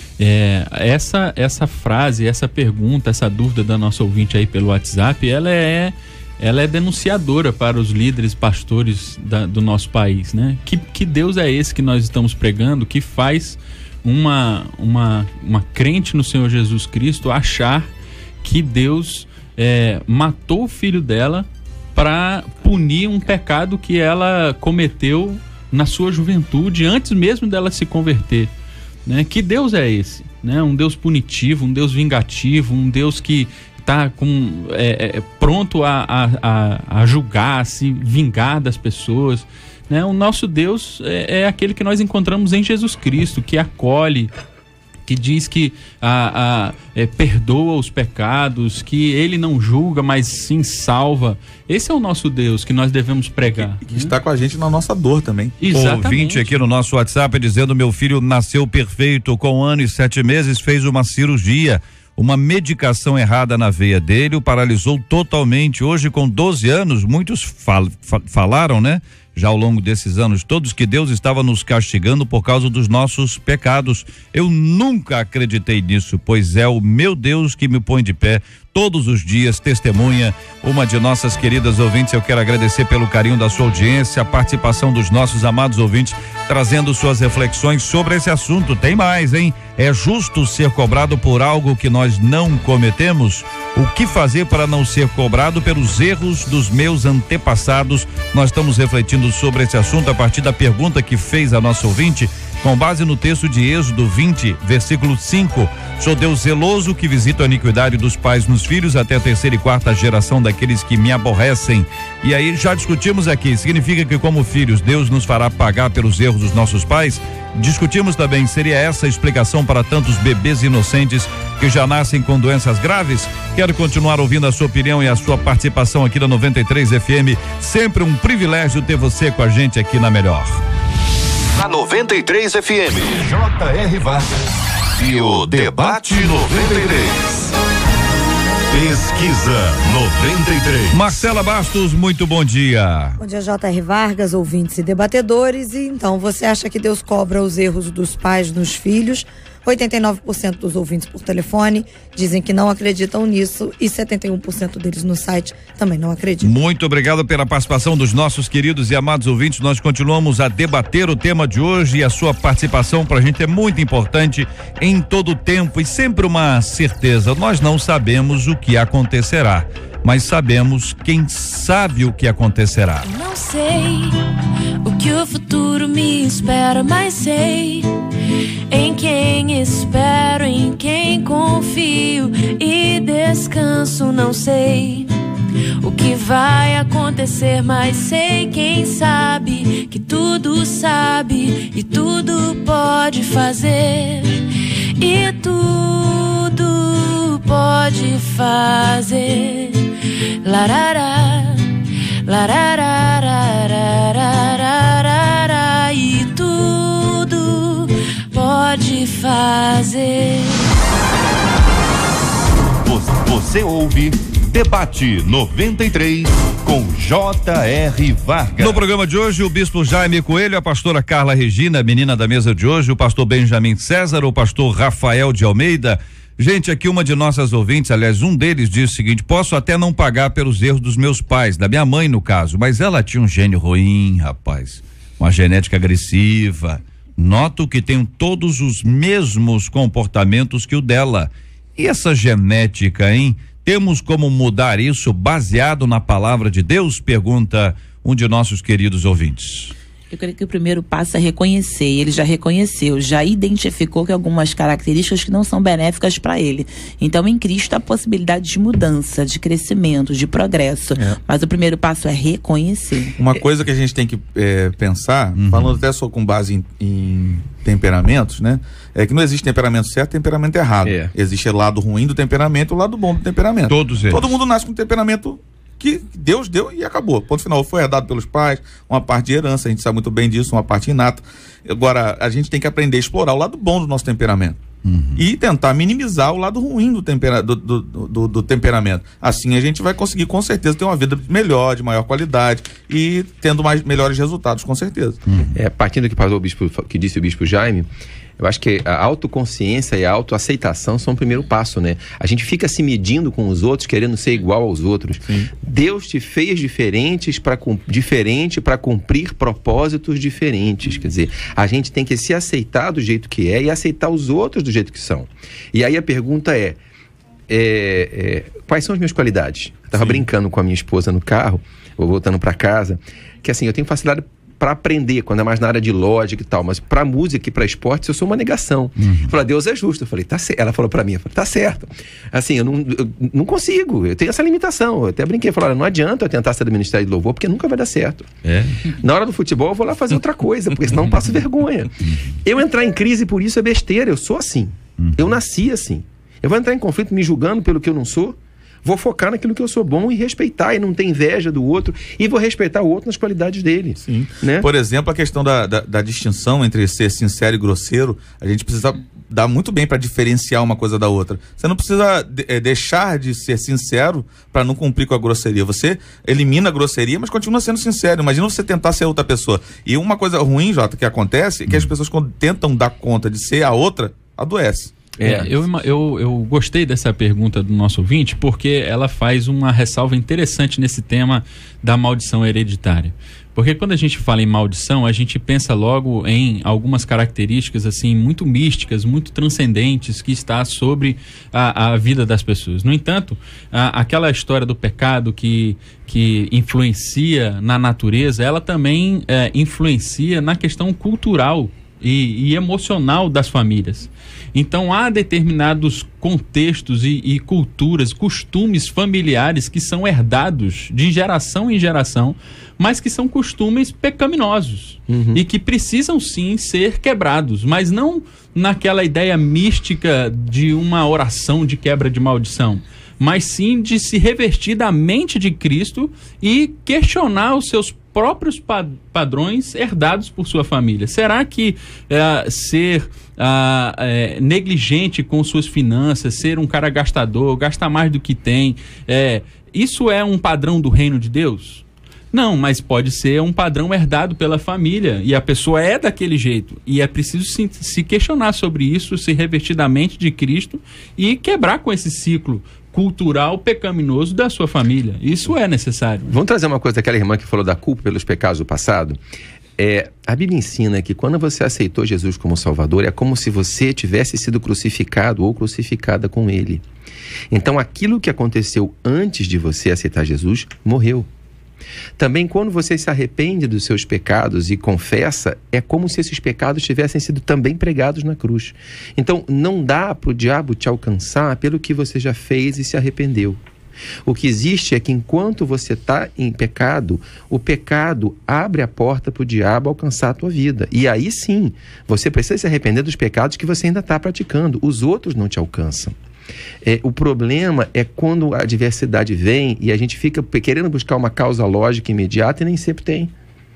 É, essa, essa frase, essa pergunta, essa dúvida da nossa ouvinte aí pelo WhatsApp, ela é, ela é denunciadora para os líderes, pastores da, do nosso país, né? Que, que Deus é esse que nós estamos pregando, que faz uma, uma, uma crente no Senhor Jesus Cristo achar que Deus é, matou o filho dela para punir um pecado que ela cometeu na sua juventude, antes mesmo dela se converter, né? Que Deus é esse, né? Um Deus punitivo, um Deus vingativo, um Deus que está com, é, é, pronto a, a, a julgar, a se vingar das pessoas, né? O nosso Deus é, é aquele que nós encontramos em Jesus Cristo, que acolhe, que diz que a, a, é, perdoa os pecados, que ele não julga, mas sim salva. Esse é o nosso Deus que nós devemos pregar. Que, que está com a gente na nossa dor também. Exatamente. O ouvinte aqui no nosso WhatsApp dizendo: meu filho nasceu perfeito, com um ano e sete meses, fez uma cirurgia, uma medicação errada na veia dele, o paralisou totalmente. Hoje, com doze anos, muitos fal, fal, falaram, né? Já ao longo desses anos todos, que Deus estava nos castigando por causa dos nossos pecados. Eu nunca acreditei nisso, pois é o meu Deus que me põe de pé todos os dias, testemunha uma de nossas queridas ouvintes. Eu quero agradecer pelo carinho da sua audiência, a participação dos nossos amados ouvintes, trazendo suas reflexões sobre esse assunto. Tem mais, hein? É justo ser cobrado por algo que nós não cometemos? O que fazer para não ser cobrado pelos erros dos meus antepassados? Nós estamos refletindo sobre esse assunto a partir da pergunta que fez a nossa ouvinte, com base no texto de Êxodo vinte, versículo cinco. Sou Deus zeloso que visito a iniquidade dos pais nos filhos até a terceira e quarta geração daqueles que me aborrecem. E aí já discutimos aqui, significa que como filhos Deus nos fará pagar pelos erros dos nossos pais? Discutimos também, seria essa a explicação para tantos bebês inocentes que já nascem com doenças graves? Quero continuar ouvindo a sua opinião e a sua participação aqui na noventa e três F M. Sempre um privilégio ter você com a gente aqui na Melhor. Na noventa e três F M, J R Vargas e o Debate noventa e três. Pesquisa noventa e três. Marcela Bastos, muito bom dia. Bom dia, J R Vargas, ouvintes e debatedores. E então, você acha que Deus cobra os erros dos pais nos filhos? oitenta e nove por cento dos ouvintes por telefone dizem que não acreditam nisso e setenta e um por cento deles no site também não acreditam. Muito obrigado pela participação dos nossos queridos e amados ouvintes. Nós continuamos a debater o tema de hoje e a sua participação pra gente é muito importante em todo o tempo e sempre uma certeza. Nós não sabemos o que acontecerá, mas sabemos quem sabe o que acontecerá. Não sei o que o futuro me espera, mas sei em quem espero, em quem confio e descanso. Não sei o que vai acontecer, mas sei quem sabe que tudo sabe e tudo pode fazer e tudo pode fazer. Larará, lararararararararara, e tudo pode fazer. Você ouve Debate noventa e três com J R Vargas. No programa de hoje, o bispo Jaime Coelho, a pastora Carla Regina, menina da mesa de hoje, o pastor Benjamin César, o pastor Rafael de Almeida. Gente, aqui uma de nossas ouvintes, aliás, um deles diz o seguinte: posso até não pagar pelos erros dos meus pais, da minha mãe no caso, mas ela tinha um gênio ruim, rapaz, uma genética agressiva. Noto que tem todos os mesmos comportamentos que o dela. E essa genética, hein? Temos como mudar isso baseado na palavra de Deus? Pergunta um de nossos queridos ouvintes. Eu creio que o primeiro passo é reconhecer, e ele já reconheceu, já identificou que algumas características que não são benéficas para ele. Então, em Cristo, há possibilidade de mudança, de crescimento, de progresso. É. Mas o primeiro passo é reconhecer. Uma coisa que a gente tem que é, pensar, uhum. falando até só com base em, em temperamentos, né? É que não existe temperamento certo e temperamento errado. É. Existe o lado ruim do temperamento e o lado bom do temperamento. Todos eles. Todo mundo nasce com temperamento que Deus deu e acabou. Ponto final. Foi herdado pelos pais, uma parte de herança, a gente sabe muito bem disso, uma parte inata. Agora, a gente tem que aprender a explorar o lado bom do nosso temperamento. Uhum. E tentar minimizar o lado ruim do, tempera, do, do, do, do temperamento. Assim a gente vai conseguir com certeza ter uma vida melhor, de maior qualidade e tendo mais, melhores resultados, com certeza. Uhum. É, partindo do que, falou o bispo, que disse o bispo Jaime, eu acho que a autoconsciência e a autoaceitação são o primeiro passo, né? A gente fica se medindo com os outros, querendo ser igual aos outros. Sim. Deus te fez diferentes pra, diferente para cumprir propósitos diferentes. Quer dizer, a gente tem que se aceitar do jeito que é e aceitar os outros do jeito que são. E aí a pergunta é, é, é quais são as minhas qualidades? Eu tava Sim. brincando com a minha esposa no carro, vou voltando para casa, que assim, eu tenho facilidade para aprender, quando é mais na área de lógica e tal, mas para música e para esportes eu sou uma negação. Uhum. Eu falei, Deus é justo. Eu falei, tá certo. Ela falou para mim, eu falei, tá certo. Assim, eu não, eu não consigo, eu tenho essa limitação. Eu até brinquei, falei, não adianta eu tentar ser do Ministério de Louvor, porque nunca vai dar certo. É. Na hora do futebol eu vou lá fazer outra coisa, porque senão eu passo vergonha. Eu entrar em crise por isso é besteira, eu sou assim. Uhum. Eu nasci assim. Eu vou entrar em conflito me julgando pelo que eu não sou? Vou focar naquilo que eu sou bom e respeitar, e não ter inveja do outro, e vou respeitar o outro nas qualidades dele. Sim. Né? Por exemplo, a questão da, da, da distinção entre ser sincero e grosseiro, a gente precisa dar muito bem para diferenciar uma coisa da outra. Você não precisa de, é, deixar de ser sincero para não cumprir com a grosseria. Você elimina a grosseria, mas continua sendo sincero. Imagina você tentar ser outra pessoa. E uma coisa ruim, Jota, que acontece, é que as pessoas, quando tentam dar conta de ser a outra, adoecem. É, eu, eu, eu gostei dessa pergunta do nosso ouvinte, porque ela faz uma ressalva interessante nesse tema da maldição hereditária. Porque quando a gente fala em maldição, a gente pensa logo em algumas características assim muito místicas, muito transcendentes, que está sobre a, a vida das pessoas. No entanto, a, aquela história do pecado que, que influencia na natureza, ela também é, influencia na questão cultural e, e emocional das famílias. Então há determinados contextos e, e culturas, costumes familiares que são herdados de geração em geração, mas que são costumes pecaminosos, uhum. e que precisam sim ser quebrados, mas não naquela ideia mística de uma oração de quebra de maldição, mas sim de se revestir da mente de Cristo e questionar os seus próprios pa- padrões herdados por sua família. Será que uh, ser uh, é, negligente com suas finanças, ser um cara gastador, gastar mais do que tem, é, isso é um padrão do reino de Deus? Não, mas pode ser um padrão herdado pela família e a pessoa é daquele jeito. E é preciso se, se questionar sobre isso, se revestir da mente de Cristo e quebrar com esse ciclo cultural pecaminoso da sua família. Isso é necessário. Vamos trazer uma coisa daquela irmã que falou da culpa pelos pecados do passado. É, a Bíblia ensina que quando você aceitou Jesus como Salvador, é como se você tivesse sido crucificado ou crucificada com Ele. Então aquilo que aconteceu antes de você aceitar Jesus, morreu. Também quando você se arrepende dos seus pecados e confessa, é como se esses pecados tivessem sido também pregados na cruz. Então não dá para o diabo te alcançar pelo que você já fez e se arrependeu. O que existe é que enquanto você está em pecado, o pecado abre a porta para o diabo alcançar a tua vida. E aí sim, você precisa se arrepender dos pecados que você ainda está praticando. Os outros não te alcançam. É, o problema é quando a adversidade vem e a gente fica querendo buscar uma causa lógica imediata e nem sempre tem.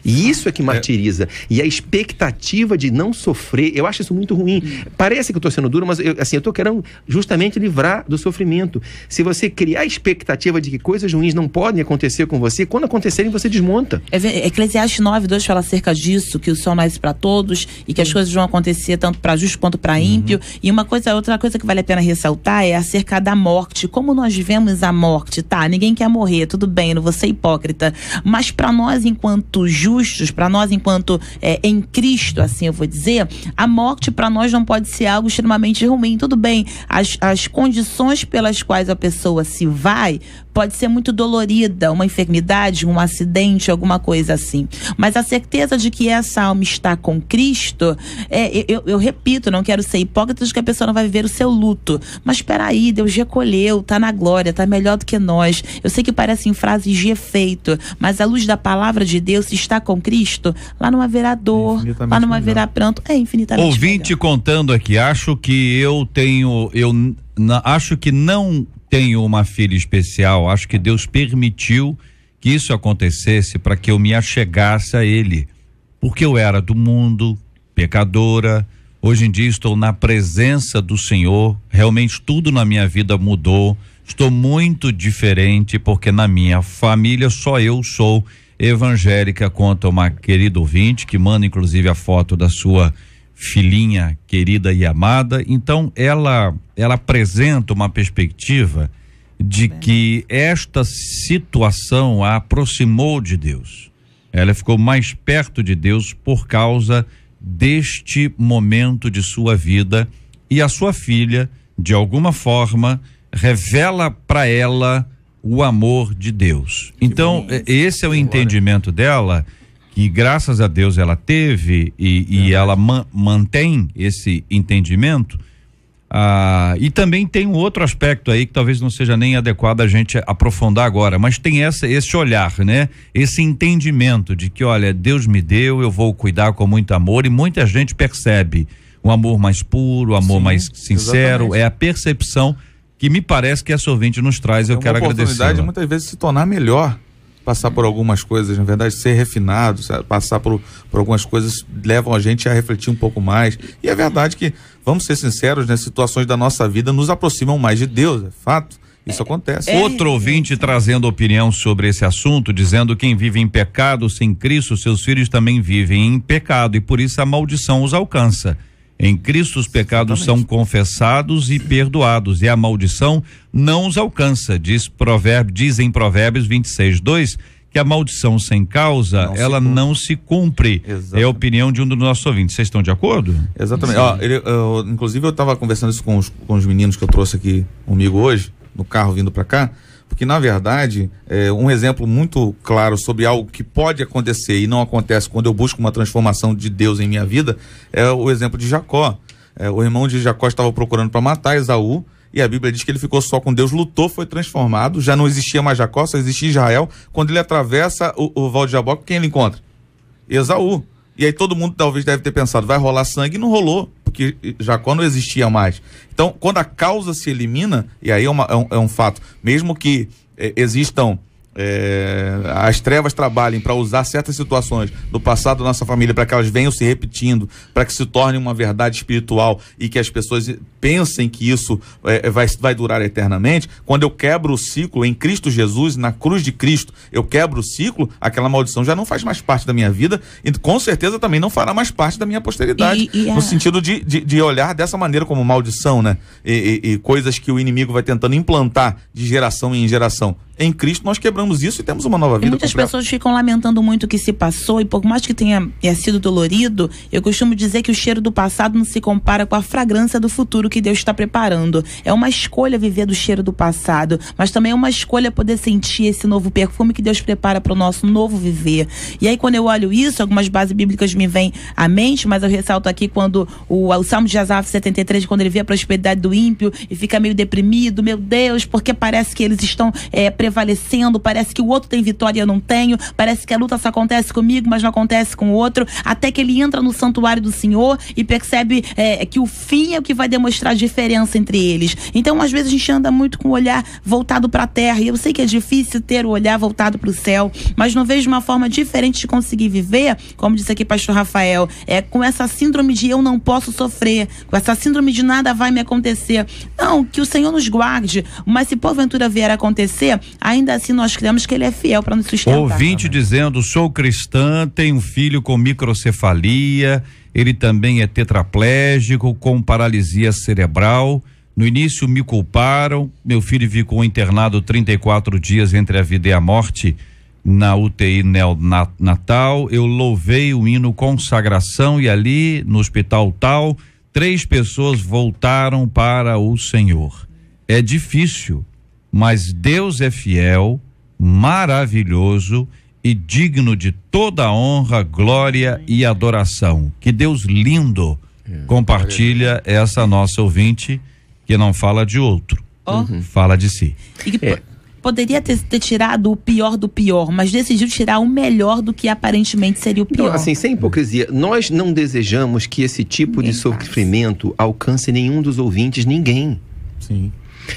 E isso é que martiriza. É. E a expectativa de não sofrer, eu acho isso muito ruim. Hum. Parece que eu estou sendo duro, mas eu, assim, eu estou querendo justamente livrar do sofrimento. Se você criar a expectativa de que coisas ruins não podem acontecer com você, quando acontecerem, você desmonta. Eclesiastes nove, dois fala acerca disso, que o sol nasce para todos e que as coisas vão acontecer tanto para justo quanto para ímpio. Uhum. E uma coisa, outra coisa que vale a pena ressaltar é acerca da morte. Como nós vemos a morte, tá? Ninguém quer morrer, tudo bem, eu não vou ser hipócrita. Mas para nós, enquanto justos, para nós, enquanto é, em Cristo, assim eu vou dizer, a morte para nós não pode ser algo extremamente ruim. Tudo bem, as, as condições pelas quais a pessoa se vai pode ser muito dolorida, uma enfermidade, um acidente, alguma coisa assim. Mas a certeza de que essa alma está com Cristo, é, eu, eu repito, não quero ser hipócrita de que a pessoa não vai viver o seu luto. Mas espera aí, Deus recolheu, tá na glória, tá melhor do que nós. Eu sei que parecem frases de efeito, mas à luz da palavra de Deus, se está com Cristo, lá não haverá dor, é lá não haverá pranto, é infinitamente Ouvinte melhor. Contando aqui, acho que eu tenho, eu na, acho que não tenho uma filha especial, acho que Deus permitiu que isso acontecesse para que eu me achegasse a Ele, porque eu era do mundo, pecadora. Hoje em dia estou na presença do Senhor, realmente tudo na minha vida mudou, estou muito diferente, porque na minha família só eu sou evangélica, conta uma querida ouvinte que manda inclusive a foto da sua filhinha querida e amada. Então ela ela apresenta uma perspectiva de que esta situação a aproximou de Deus. Ela ficou mais perto de Deus por causa deste momento de sua vida, e a sua filha, de alguma forma, revela para ela o amor de Deus. Então, esse é o entendimento dela, que graças a Deus ela teve e, e ela ma- mantém esse entendimento. Ah, e também tem um outro aspecto aí que talvez não seja nem adequado a gente aprofundar agora, mas tem essa, esse olhar, né? Esse entendimento de que, olha, Deus me deu, eu vou cuidar com muito amor, e muita gente percebe um amor mais puro, um amor Sim, mais sincero, exatamente. É a percepção que me parece que essa ouvinte nos traz, eu quero agradecer. É uma oportunidade de muitas vezes se tornar melhor, passar por algumas coisas, na verdade, ser refinado, passar por, por algumas coisas levam a gente a refletir um pouco mais. E é verdade que, vamos ser sinceros, né, situações da nossa vida nos aproximam mais de Deus, é fato. Isso acontece. É, Outro ouvinte é, trazendo opinião sobre esse assunto, dizendo que quem vive em pecado sem Cristo, seus filhos também vivem em pecado, e por isso a maldição os alcança. Em Cristo os pecados Exatamente. São confessados e perdoados, e a maldição não os alcança. Diz provérbio, diz em Provérbios vinte e seis, dois, que a maldição sem causa, não ela se não se cumpre. Exatamente. É a opinião de um dos nossos ouvintes. Vocês estão de acordo? Exatamente. Ó, ele, eu, inclusive eu estava conversando isso com os, com os meninos que eu trouxe aqui comigo hoje, no carro vindo para cá, porque na verdade é, um exemplo muito claro sobre algo que pode acontecer e não acontece quando eu busco uma transformação de Deus em minha vida é o exemplo de Jacó. É, o irmão de Jacó estava procurando para matar Esaú, e a Bíblia diz que ele ficou só com Deus, lutou, foi transformado, já não existia mais Jacó, só existia Israel. Quando ele atravessa o, o Val de Jaboque, quem ele encontra? Esaú. E aí todo mundo talvez deve ter pensado, vai rolar sangue, e não rolou, porque Jacó não existia mais. Então, quando a causa se elimina, e aí é, uma, é, um, é um fato, mesmo que é, existam, é, as trevas trabalhem para usar certas situações do passado da nossa família para que elas venham se repetindo, para que se torne uma verdade espiritual e que as pessoas pensem que isso é, vai, vai durar eternamente. Quando eu quebro o ciclo em Cristo Jesus, na cruz de Cristo, eu quebro o ciclo, aquela maldição já não faz mais parte da minha vida e com certeza também não fará mais parte da minha posteridade, e, e a... no sentido de, de, de olhar dessa maneira como maldição, né? E, e, e coisas que o inimigo vai tentando implantar de geração em geração. Em Cristo nós quebramos isso e temos uma nova vida. E muitas completa. pessoas ficam lamentando muito o que se passou, e por mais que tenha, tenha sido dolorido, eu costumo dizer que o cheiro do passado não se compara com a fragrância do futuro que Deus está preparando. É uma escolha viver do cheiro do passado, mas também é uma escolha poder sentir esse novo perfume que Deus prepara para o nosso novo viver. E aí quando eu olho isso, algumas bases bíblicas me vêm à mente, mas eu ressalto aqui quando o, o Salmo de Asaf setenta e três, quando ele vê a prosperidade do ímpio e fica meio deprimido, meu Deus, porque parece que eles estão é, prevalecendo, parece que o outro tem vitória e eu não tenho, parece que a luta só acontece comigo, mas não acontece com o outro, até que ele entra no santuário do Senhor e percebe é, que o fim é o que vai demonstrar mostrar a diferença entre eles. Então, às vezes a gente anda muito com o olhar voltado para a terra, e eu sei que é difícil ter o olhar voltado para o céu, mas não vejo uma forma diferente de conseguir viver, como disse aqui pastor Rafael, é com essa síndrome de eu não posso sofrer, com essa síndrome de nada vai me acontecer. Não, que o Senhor nos guarde, mas se porventura vier a acontecer, ainda assim nós cremos que Ele é fiel para nos sustentar. Ouvinte dizendo, sou cristã, tenho um filho com microcefalia, ele também é tetraplégico, com paralisia cerebral. No início me culparam, meu filho ficou internado trinta e quatro dias entre a vida e a morte na U T I neonatal. Eu louvei o hino consagração e ali no hospital tal, três pessoas voltaram para o Senhor. É difícil, mas Deus é fiel, maravilhoso e digno de toda honra, glória e adoração. Que Deus lindo compartilha essa nossa ouvinte que não fala de outro, oh. fala de si. E que é. Poderia ter, ter tirado o pior do pior, mas decidiu tirar o melhor do que aparentemente seria o pior. Então, assim, sem hipocrisia, nós não desejamos que esse tipo ninguém de sofrimento faz. alcance nenhum dos ouvintes, ninguém. Sim.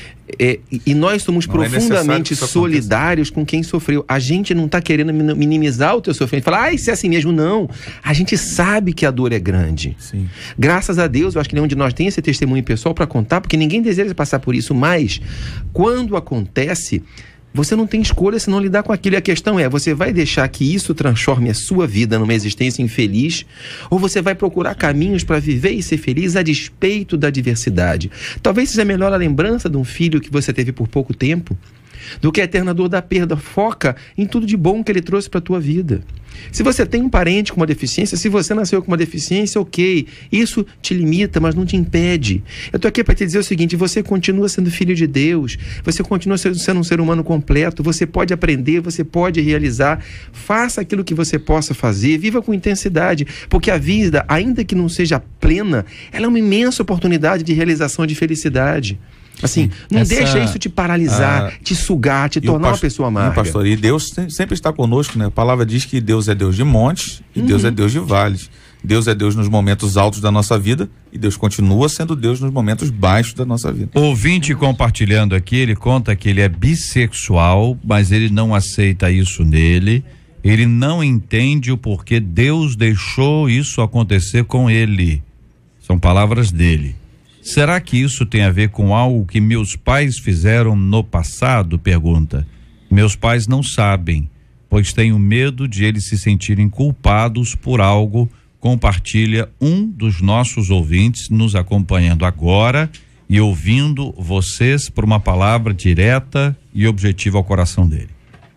É, e nós somos não profundamente é solidários com quem sofreu. A gente não está querendo minimizar o teu sofrimento, falar, ah, isso é assim mesmo, não. A gente sabe que a dor é grande. Sim. Graças a Deus, eu acho que nenhum de nós tem esse testemunho pessoal para contar, porque ninguém deseja passar por isso, mas quando acontece, você não tem escolha senão lidar com aquilo. E a questão é, você vai deixar que isso transforme a sua vida numa existência infeliz, ou você vai procurar caminhos para viver e ser feliz a despeito da adversidade? Talvez seja melhor a lembrança de um filho que você teve por pouco tempo do que a eterna dor da perda. Foca em tudo de bom que ele trouxe para a tua vida. Se você tem um parente com uma deficiência, se você nasceu com uma deficiência, ok, isso te limita, mas não te impede. Eu estou aqui para te dizer o seguinte, você continua sendo filho de Deus, você continua sendo um ser humano completo, você pode aprender, você pode realizar, faça aquilo que você possa fazer, viva com intensidade, porque a vida, ainda que não seja plena, ela é uma imensa oportunidade de realização de felicidade. Assim, não Essa, deixa isso te paralisar, ah, te sugar, te tornar uma pessoa amarga. Pastor, e Deus sempre está conosco, né? A palavra diz que Deus é Deus de montes e uhum. Deus é Deus de vales. Deus é Deus nos momentos altos da nossa vida e Deus continua sendo Deus nos momentos baixos da nossa vida. Ouvinte compartilhando aqui, ele conta que ele é bissexual, mas ele não aceita isso nele. Ele não entende o porquê Deus deixou isso acontecer com ele. São palavras dele. Será que isso tem a ver com algo que meus pais fizeram no passado? Pergunta. Meus pais não sabem, pois tenho medo de eles se sentirem culpados por algo. Compartilha um dos nossos ouvintes nos acompanhando agora e ouvindo vocês por uma palavra direta e objetiva ao coração dele.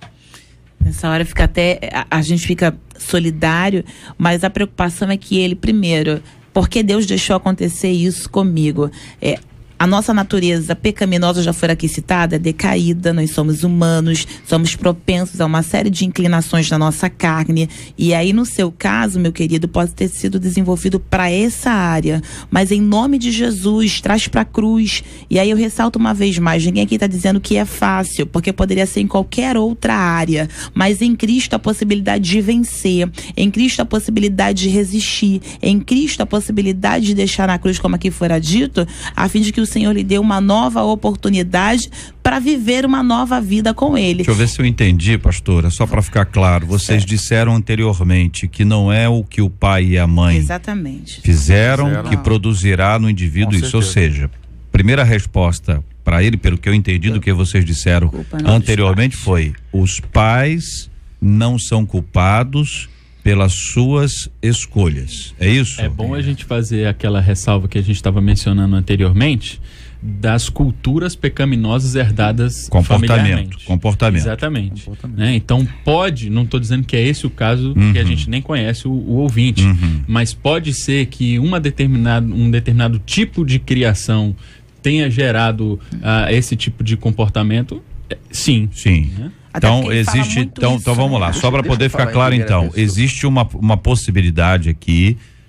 Nessa hora fica até, a, a gente fica solidário, mas a preocupação é que ele, primeiro, porque Deus deixou acontecer isso comigo? É, a nossa natureza pecaminosa, já foi aqui citada, é decaída, nós somos humanos, somos propensos a uma série de inclinações na nossa carne, e aí no seu caso, meu querido, pode ter sido desenvolvido para essa área, mas em nome de Jesus, traz para a cruz. E aí eu ressalto uma vez mais, ninguém aqui está dizendo que é fácil, porque poderia ser em qualquer outra área, mas em Cristo a possibilidade de vencer, em Cristo a possibilidade de resistir, em Cristo a possibilidade de deixar na cruz, como aqui fora dito, a fim de que o Senhor lhe deu uma nova oportunidade para viver uma nova vida com Ele. Deixa eu ver se eu entendi, pastora, só para ficar claro. Vocês certo. disseram anteriormente que não é o que o pai e a mãe Exatamente. fizeram, fizeram. que produzirá no indivíduo isso. Ou seja, primeira resposta para ele, pelo que eu entendi do que vocês disseram anteriormente, foi: os pais não são culpados pelas suas escolhas. É isso? É bom a gente fazer aquela ressalva que a gente estava mencionando anteriormente, das culturas pecaminosas herdadas comportamento, comportamento. Exatamente. Comportamento. Né? Então pode, não estou dizendo que é esse o caso, uhum. que a gente nem conhece o, o ouvinte, uhum. mas pode ser que uma determinado, um determinado tipo de criação tenha gerado uh, esse tipo de comportamento. Sim. Sim. Né? Então existe, então, isso, então vamos lá, né? Só para poder ficar claro então, existe uma, uma possibilidade aqui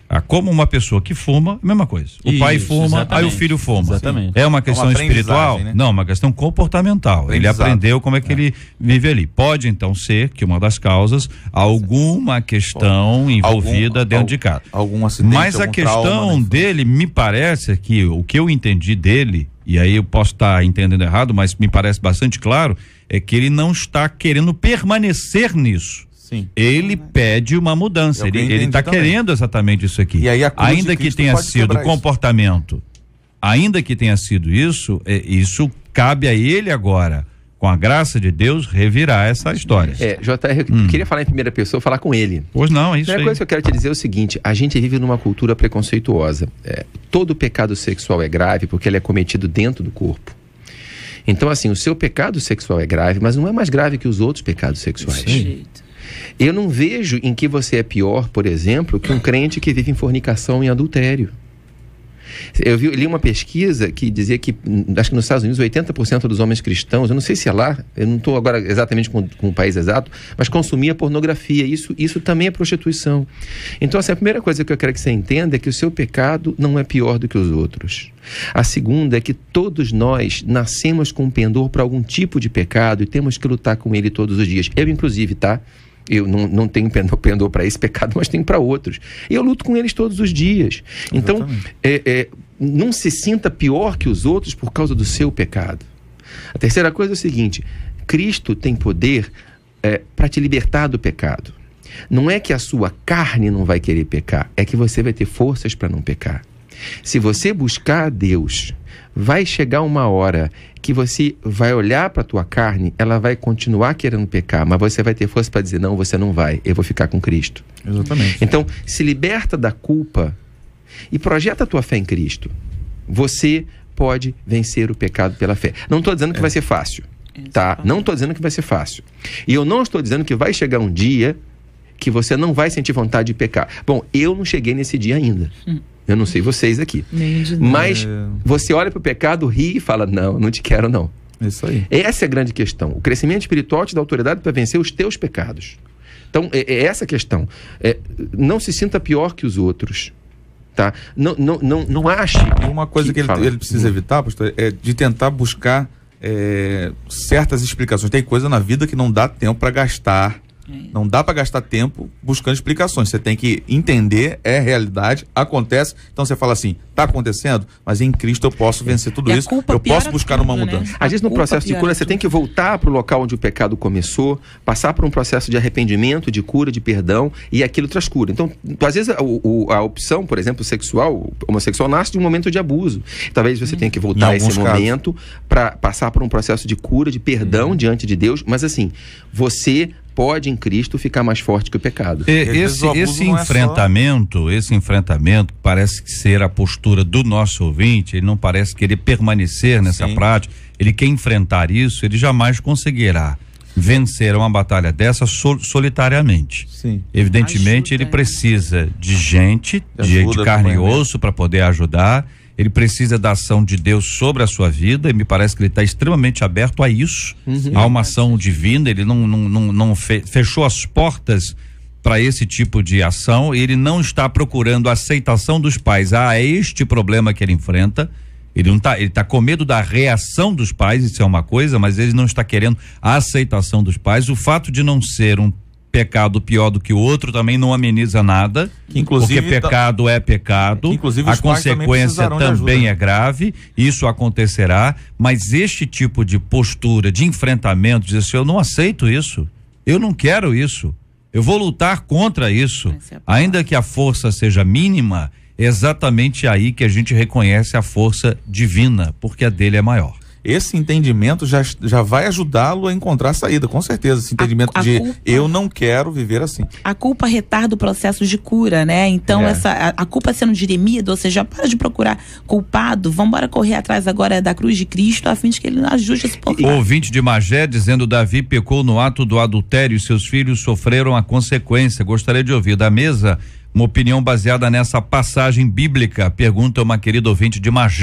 Ah, como uma pessoa que fuma, mesma coisa. O Isso, pai fuma, exatamente. aí o filho fuma. Exatamente. É uma questão uma espiritual? né? Não, uma questão comportamental. Ele aprendeu como é que é. ele vive ali. Pode então ser que uma das causas, alguma questão Pode. envolvida algum, dentro algum, de casa. Algum acidente, Mas a algum questão trauma, né? dele, me parece que o que eu entendi dele, e aí eu posso estar tá entendendo errado, mas me parece bastante claro, é que ele não está querendo permanecer nisso. Sim. Ele pede uma mudança, ele ele está querendo exatamente isso aqui. E aí a cruz ainda de que Cristo tenha pode sido quebrar comportamento, ainda que tenha sido isso, é, isso cabe a ele agora, com a graça de Deus, revirar essa história. É, J R, eu Hum. queria falar em primeira pessoa, falar com ele. Pois não, é isso A primeira aí. coisa que eu quero te dizer é o seguinte: a gente vive numa cultura preconceituosa. É, todo pecado sexual é grave porque ele é cometido dentro do corpo. Então, assim, o seu pecado sexual é grave, mas não é mais grave que os outros pecados sexuais. Sim. Eu não vejo em que você é pior, por exemplo, que um crente que vive em fornicação e adultério. Eu vi, li uma pesquisa que dizia que, acho que nos Estados Unidos, oitenta por cento dos homens cristãos, eu não sei se é lá, eu não estou agora exatamente com, com o país exato, mas consumia pornografia. Isso, isso também é prostituição. Então, assim, a primeira coisa que eu quero que você entenda é que o seu pecado não é pior do que os outros. A segunda é que todos nós nascemos com um pendor para algum tipo de pecado e temos que lutar com ele todos os dias. Eu, inclusive, tá? Eu não, não tenho pendor, pendor para esse pecado, mas tenho para outros. E eu luto com eles todos os dias. Então, é, é, não se sinta pior que os outros por causa do seu pecado. A terceira coisa é o seguinte: Cristo tem poder é, para te libertar do pecado. Não é que a sua carne não vai querer pecar, é que você vai ter forças para não pecar. Se você buscar a Deus, vai chegar uma hora que você vai olhar para a tua carne, ela vai continuar querendo pecar, mas você vai ter força para dizer: não, você não vai, eu vou ficar com Cristo. Exatamente. Então, se liberta da culpa e projeta a tua fé em Cristo. Você pode vencer o pecado pela fé. Não estou dizendo que é. vai ser fácil, tá? Não estou dizendo que vai ser fácil. E eu não estou dizendo que vai chegar um dia que você não vai sentir vontade de pecar. Bom, eu não cheguei nesse dia ainda. Hum. Eu não sei vocês aqui. Mas você olha para o pecado, ri e fala: não, não te quero não. Isso aí. Essa é a grande questão. O crescimento espiritual te dá autoridade para vencer os teus pecados. Então, é, é essa a questão. É, não se sinta pior que os outros. Tá? Não, não, não, não ache... Uma coisa que, que ele, ele precisa evitar, pastor, é de tentar buscar é, certas explicações. Tem coisa na vida que não dá tempo para gastar. Não dá para gastar tempo buscando explicações. Você tem que entender, é realidade, acontece. Então você fala assim: tá acontecendo, mas em Cristo eu posso vencer tudo isso. Eu posso buscar tudo, uma né? mudança. Às vezes no processo de cura você tem que voltar para o local onde o pecado começou, passar por um processo de arrependimento, de cura, de perdão, e aquilo traz cura. Então, às vezes a, o, a opção, por exemplo, sexual, homossexual, nasce de um momento de abuso. Talvez você tenha que voltar a esse momento para passar por um processo de cura, de perdão hum. diante de Deus, mas assim, você pode em Cristo ficar mais forte que o pecado. E, esse esse enfrentamento, é só... esse enfrentamento parece ser a postura do nosso ouvinte. Ele não parece querer permanecer nessa Sim. prática. Ele quer enfrentar isso, ele jamais conseguirá vencer uma batalha dessa sol, solitariamente. Sim. Evidentemente, Ajuda, ele precisa de gente, de, de carne e osso para poder ajudar. Ele precisa da ação de Deus sobre a sua vida, e me parece que ele está extremamente aberto a isso, uhum. a uma ação divina. Ele não, não, não, não fe, fechou as portas para esse tipo de ação, e ele não está procurando a aceitação dos pais. Ah, é este problema que ele enfrenta. Ele não tá, ele tá com medo da reação dos pais, isso é uma coisa, mas ele não está querendo a aceitação dos pais. O fato de não ser um pecado pior do que o outro também não ameniza nada, que inclusive porque pecado tá, é pecado, que inclusive a consequência também, também é grave, isso acontecerá, mas este tipo de postura, de enfrentamento, dizer assim: eu não aceito isso, eu não quero isso, eu vou lutar contra isso, ainda que a força seja mínima, é exatamente aí que a gente reconhece a força divina, porque a dele é maior. Esse entendimento já, já vai ajudá-lo a encontrar a saída, com certeza. Esse entendimento a, a de culpa, eu não quero viver assim. A culpa retarda o processo de cura, né? Então, é. essa, a, a culpa sendo dirimida, ou seja, para de procurar culpado, vamos embora correr atrás agora da cruz de Cristo, a fim de que ele ajude esse povo. O ouvinte de Magé dizendo: Davi pecou no ato do adultério e seus filhos sofreram a consequência. Gostaria de ouvir da mesa uma opinião baseada nessa passagem bíblica. Pergunta uma querida ouvinte de Magé.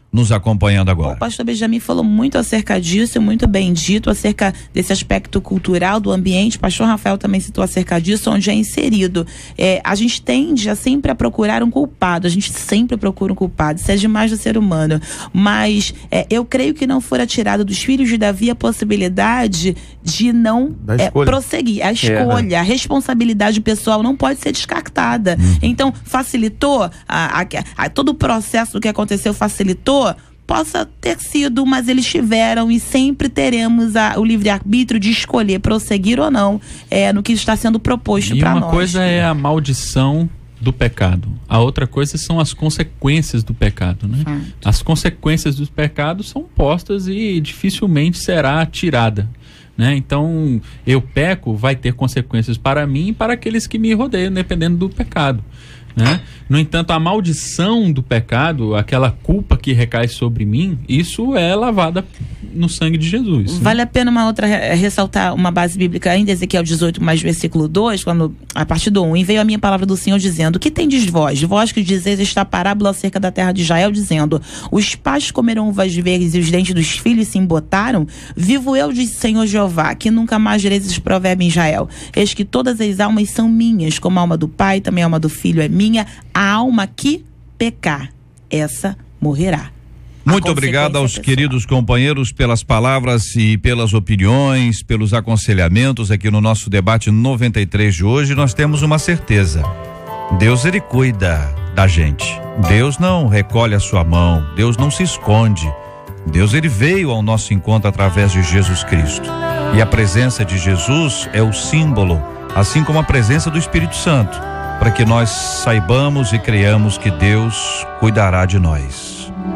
nos acompanhando agora. O pastor Benjamin falou muito acerca disso, muito bem dito, acerca desse aspecto cultural do ambiente. O pastor Rafael também citou acerca disso, onde é inserido. É, a gente tende a sempre a procurar um culpado, a gente sempre procura um culpado, isso é demais do ser humano. Mas é, eu creio que não fora tirada dos filhos de Davi a possibilidade de não é, prosseguir. A escolha, é. a responsabilidade pessoal não pode ser descartada. Hum. Então, facilitou, a, a, a, todo o processo que aconteceu facilitou, possa ter sido, mas eles tiveram e sempre teremos a, o livre-arbítrio de escolher prosseguir ou não é, no que está sendo proposto para nós. E uma coisa é a maldição do pecado, a outra coisa são as consequências do pecado, né? Hum. As consequências do pecado são postas e dificilmente será tirada, né? Então, eu peco, vai ter consequências para mim e para aqueles que me rodeiam, dependendo do pecado, né? No entanto, a maldição do pecado, aquela culpa que recai sobre mim, isso é lavada no sangue de Jesus. Vale né? a pena uma outra ressaltar uma base bíblica ainda, Ezequiel dezoito, mais versículo dois, quando, a partir do um, e veio a minha palavra do Senhor dizendo: que tendes vós? Vós que dizeis esta parábola acerca da terra de Israel, dizendo: os pais comeram uvas verdes e os dentes dos filhos se embotaram? Vivo eu, diz o Senhor Jeová, que nunca mais direis esse provérbio em Israel. Eis que todas as almas são minhas, como a alma do pai, também a alma do filho é minha. A alma que pecar, essa morrerá. Muito obrigado aos pessoal. Queridos companheiros pelas palavras e pelas opiniões, pelos aconselhamentos aqui no nosso debate noventa e três de hoje. Nós temos uma certeza: Deus, ele cuida da gente. Deus não recolhe a sua mão, Deus não se esconde. Deus, ele veio ao nosso encontro através de Jesus Cristo. E a presença de Jesus é o símbolo, assim como a presença do Espírito Santo, para que nós saibamos e creiamos que Deus cuidará de nós.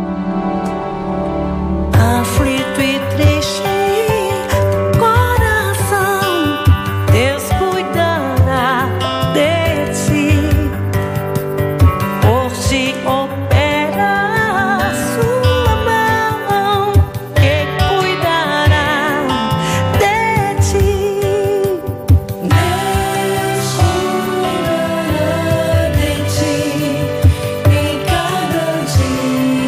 Aflito e triste coração, Deus cuidará de ti. Por ti opera a sua mão, que cuidará de ti. Deus cuidará de ti em cada dia.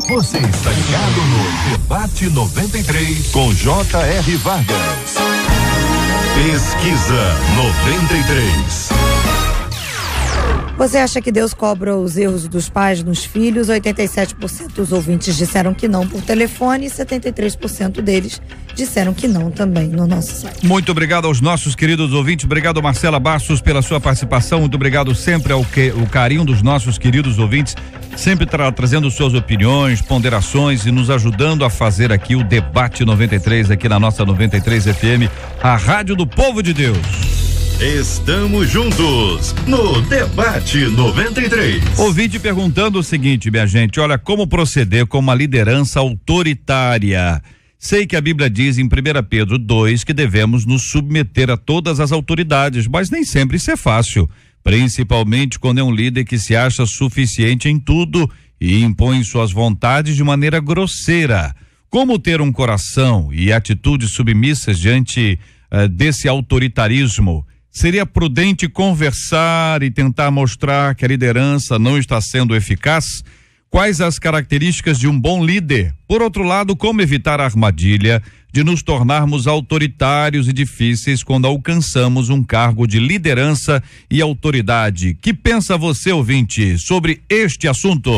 Você está ligado no Debate noventa e três com J R Vargas. Pesquisa noventa e três. Você acha que Deus cobra os erros dos pais nos filhos? oitenta e sete por cento dos ouvintes disseram que não por telefone e setenta e três por cento deles disseram que não também no nosso site. Muito obrigado aos nossos queridos ouvintes. Obrigado, Marcela Bastos, pela sua participação. Muito obrigado sempre ao que, o carinho dos nossos queridos ouvintes, sempre tra trazendo suas opiniões, ponderações e nos ajudando a fazer aqui o Debate noventa e três, aqui na nossa noventa e três F M, a rádio do povo de Deus. Estamos juntos no Debate noventa e três. Ouvinte perguntando o seguinte, minha gente, olha, como proceder com uma liderança autoritária? Sei que a Bíblia diz em primeira Pedro dois que devemos nos submeter a todas as autoridades, mas nem sempre isso é fácil, principalmente quando é um líder que se acha suficiente em tudo e impõe suas vontades de maneira grosseira. Como ter um coração e atitudes submissas diante uh, desse autoritarismo? Seria prudente conversar e tentar mostrar que a liderança não está sendo eficaz? Quais as características de um bom líder? Por outro lado, como evitar a armadilha de nos tornarmos autoritários e difíceis quando alcançamos um cargo de liderança e autoridade? Que pensa você, ouvinte, sobre este assunto?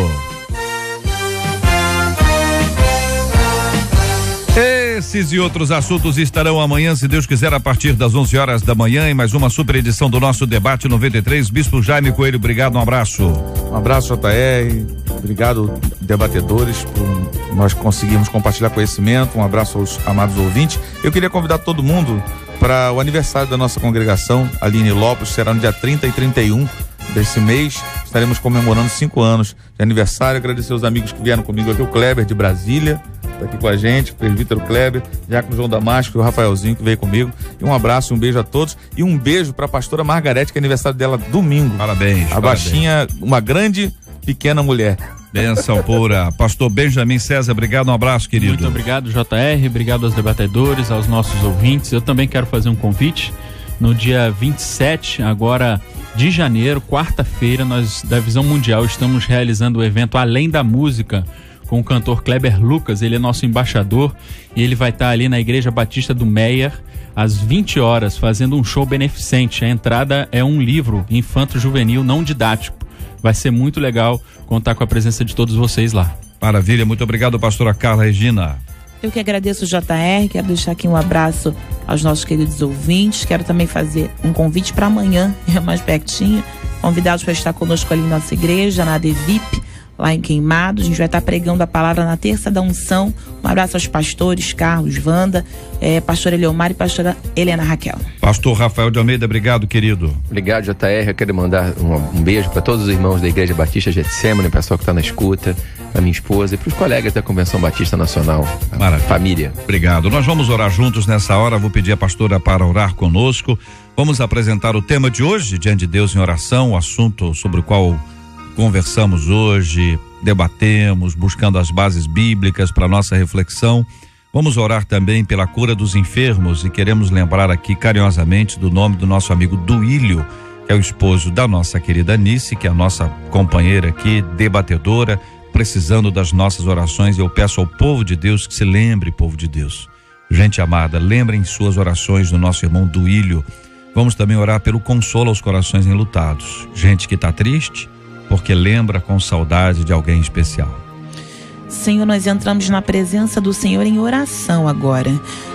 Esses e outros assuntos estarão amanhã, se Deus quiser, a partir das onze horas da manhã, em mais uma super edição do nosso Debate noventa e três. Bispo Jaime Coelho, obrigado, um abraço. Um abraço, J R, obrigado, debatedores, por nós conseguirmos compartilhar conhecimento. Um abraço aos amados ouvintes. Eu queria convidar todo mundo para o aniversário da nossa congregação, Aline Lopes, será no dia trinta e trinta e um desse mês. Estaremos comemorando cinco anos de aniversário. Agradecer aos amigos que vieram comigo aqui, o Kleber de Brasília, tá aqui com a gente, o presbítero Kleber, Diácono João Damasco e o Rafaelzinho que veio comigo. E um abraço, um beijo a todos e um beijo para a pastora Margarete, que é aniversário dela domingo. Parabéns. A parabéns. baixinha, uma grande, pequena mulher. Benção pura. Pastor Benjamin César, obrigado, um abraço, querido. Muito obrigado, J R, obrigado aos debatedores, aos nossos ouvintes. Eu também quero fazer um convite. No dia vinte e sete, agora de janeiro, quarta-feira, nós da Visão Mundial estamos realizando o evento Além da Música com o cantor Kleber Lucas. Ele é nosso embaixador e ele vai estar ali na Igreja Batista do Meier às vinte horas fazendo um show beneficente. A entrada é um livro infanto-juvenil não didático. Vai ser muito legal contar com a presença de todos vocês lá. Maravilha, muito obrigado, pastora Carla Regina. Eu que agradeço o J R, quero deixar aqui um abraço aos nossos queridos ouvintes, quero também fazer um convite para amanhã, é mais pertinho, convidados para estar conosco ali em nossa igreja, na A D V I P, lá em Queimados. A gente vai estar pregando a palavra na terça da unção. Um abraço aos pastores Carlos, Wanda, é, pastora Eleomar e pastora Helena Raquel. Pastor Rafael de Almeida, obrigado, querido. Obrigado, J R. Eu quero mandar um, um beijo para todos os irmãos da Igreja Batista Getsemane, o pessoal que está na escuta, a minha esposa e para os colegas da Convenção Batista Nacional, a família. Obrigado. Nós vamos orar juntos nessa hora. Vou pedir a pastora para orar conosco. Vamos apresentar o tema de hoje, diante de Deus em oração, o assunto sobre o qual conversamos hoje, debatemos, buscando as bases bíblicas para nossa reflexão. Vamos orar também pela cura dos enfermos e queremos lembrar aqui carinhosamente do nome do nosso amigo Duílio, que é o esposo da nossa querida Nice, que é a nossa companheira aqui, debatedora, precisando das nossas orações. Eu peço ao povo de Deus que se lembre, povo de Deus. Gente amada, lembrem suas orações do nosso irmão Duílio. Vamos também orar pelo consolo aos corações enlutados. Gente que está triste, porque lembra com saudade de alguém especial. Senhor, nós entramos na presença do Senhor em oração agora.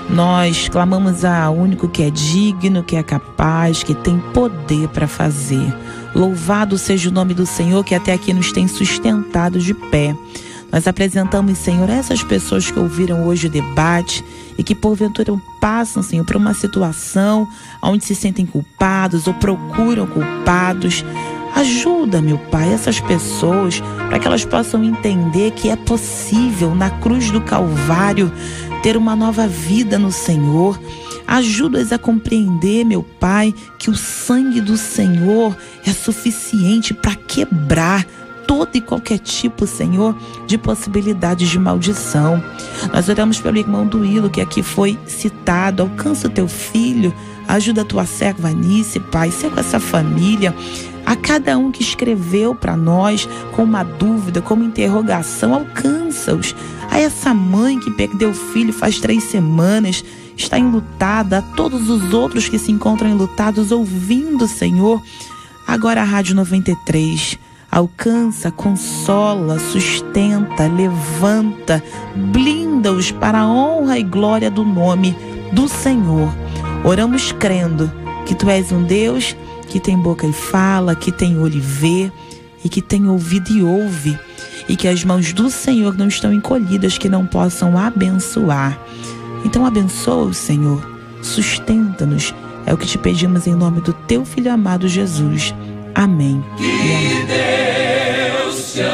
Nós clamamos ao único que é digno, que é capaz, que tem poder para fazer. Louvado seja o nome do Senhor, que até aqui nos tem sustentado de pé. Nós apresentamos, Senhor, essas pessoas que ouviram hoje o debate e que porventura passam, Senhor, por uma situação onde se sentem culpados ou procuram culpados. Ajuda, meu Pai, essas pessoas para que elas possam entender que é possível na cruz do Calvário ter uma nova vida no Senhor. Ajuda-as a compreender, meu Pai, que o sangue do Senhor é suficiente para quebrar todo e qualquer tipo, Senhor, de possibilidades de maldição. Nós oramos pelo irmão Duílio, que aqui foi citado. Alcança o teu filho, ajuda a tua serva Anice, Pai, ser com essa família. A cada um que escreveu para nós com uma dúvida, com uma interrogação, alcança-os. A essa mãe que perdeu o filho faz três semanas, está enlutada, a todos os outros que se encontram enlutados ouvindo, Senhor, agora a Rádio noventa e três alcança, consola, sustenta, levanta, blinda-os para a honra e glória do nome do Senhor. Oramos crendo que Tu és um Deus que tem boca e fala, que tem olho e vê, e que tem ouvido e ouve, e que as mãos do Senhor não estão encolhidas, que não possam abençoar. Então abençoa, Senhor, sustenta-nos, é o que te pedimos em nome do Teu Filho amado Jesus. Amém. Que Deus te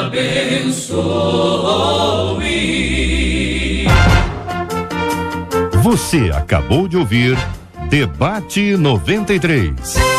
abençoe. Você acabou de ouvir Debate noventa e três.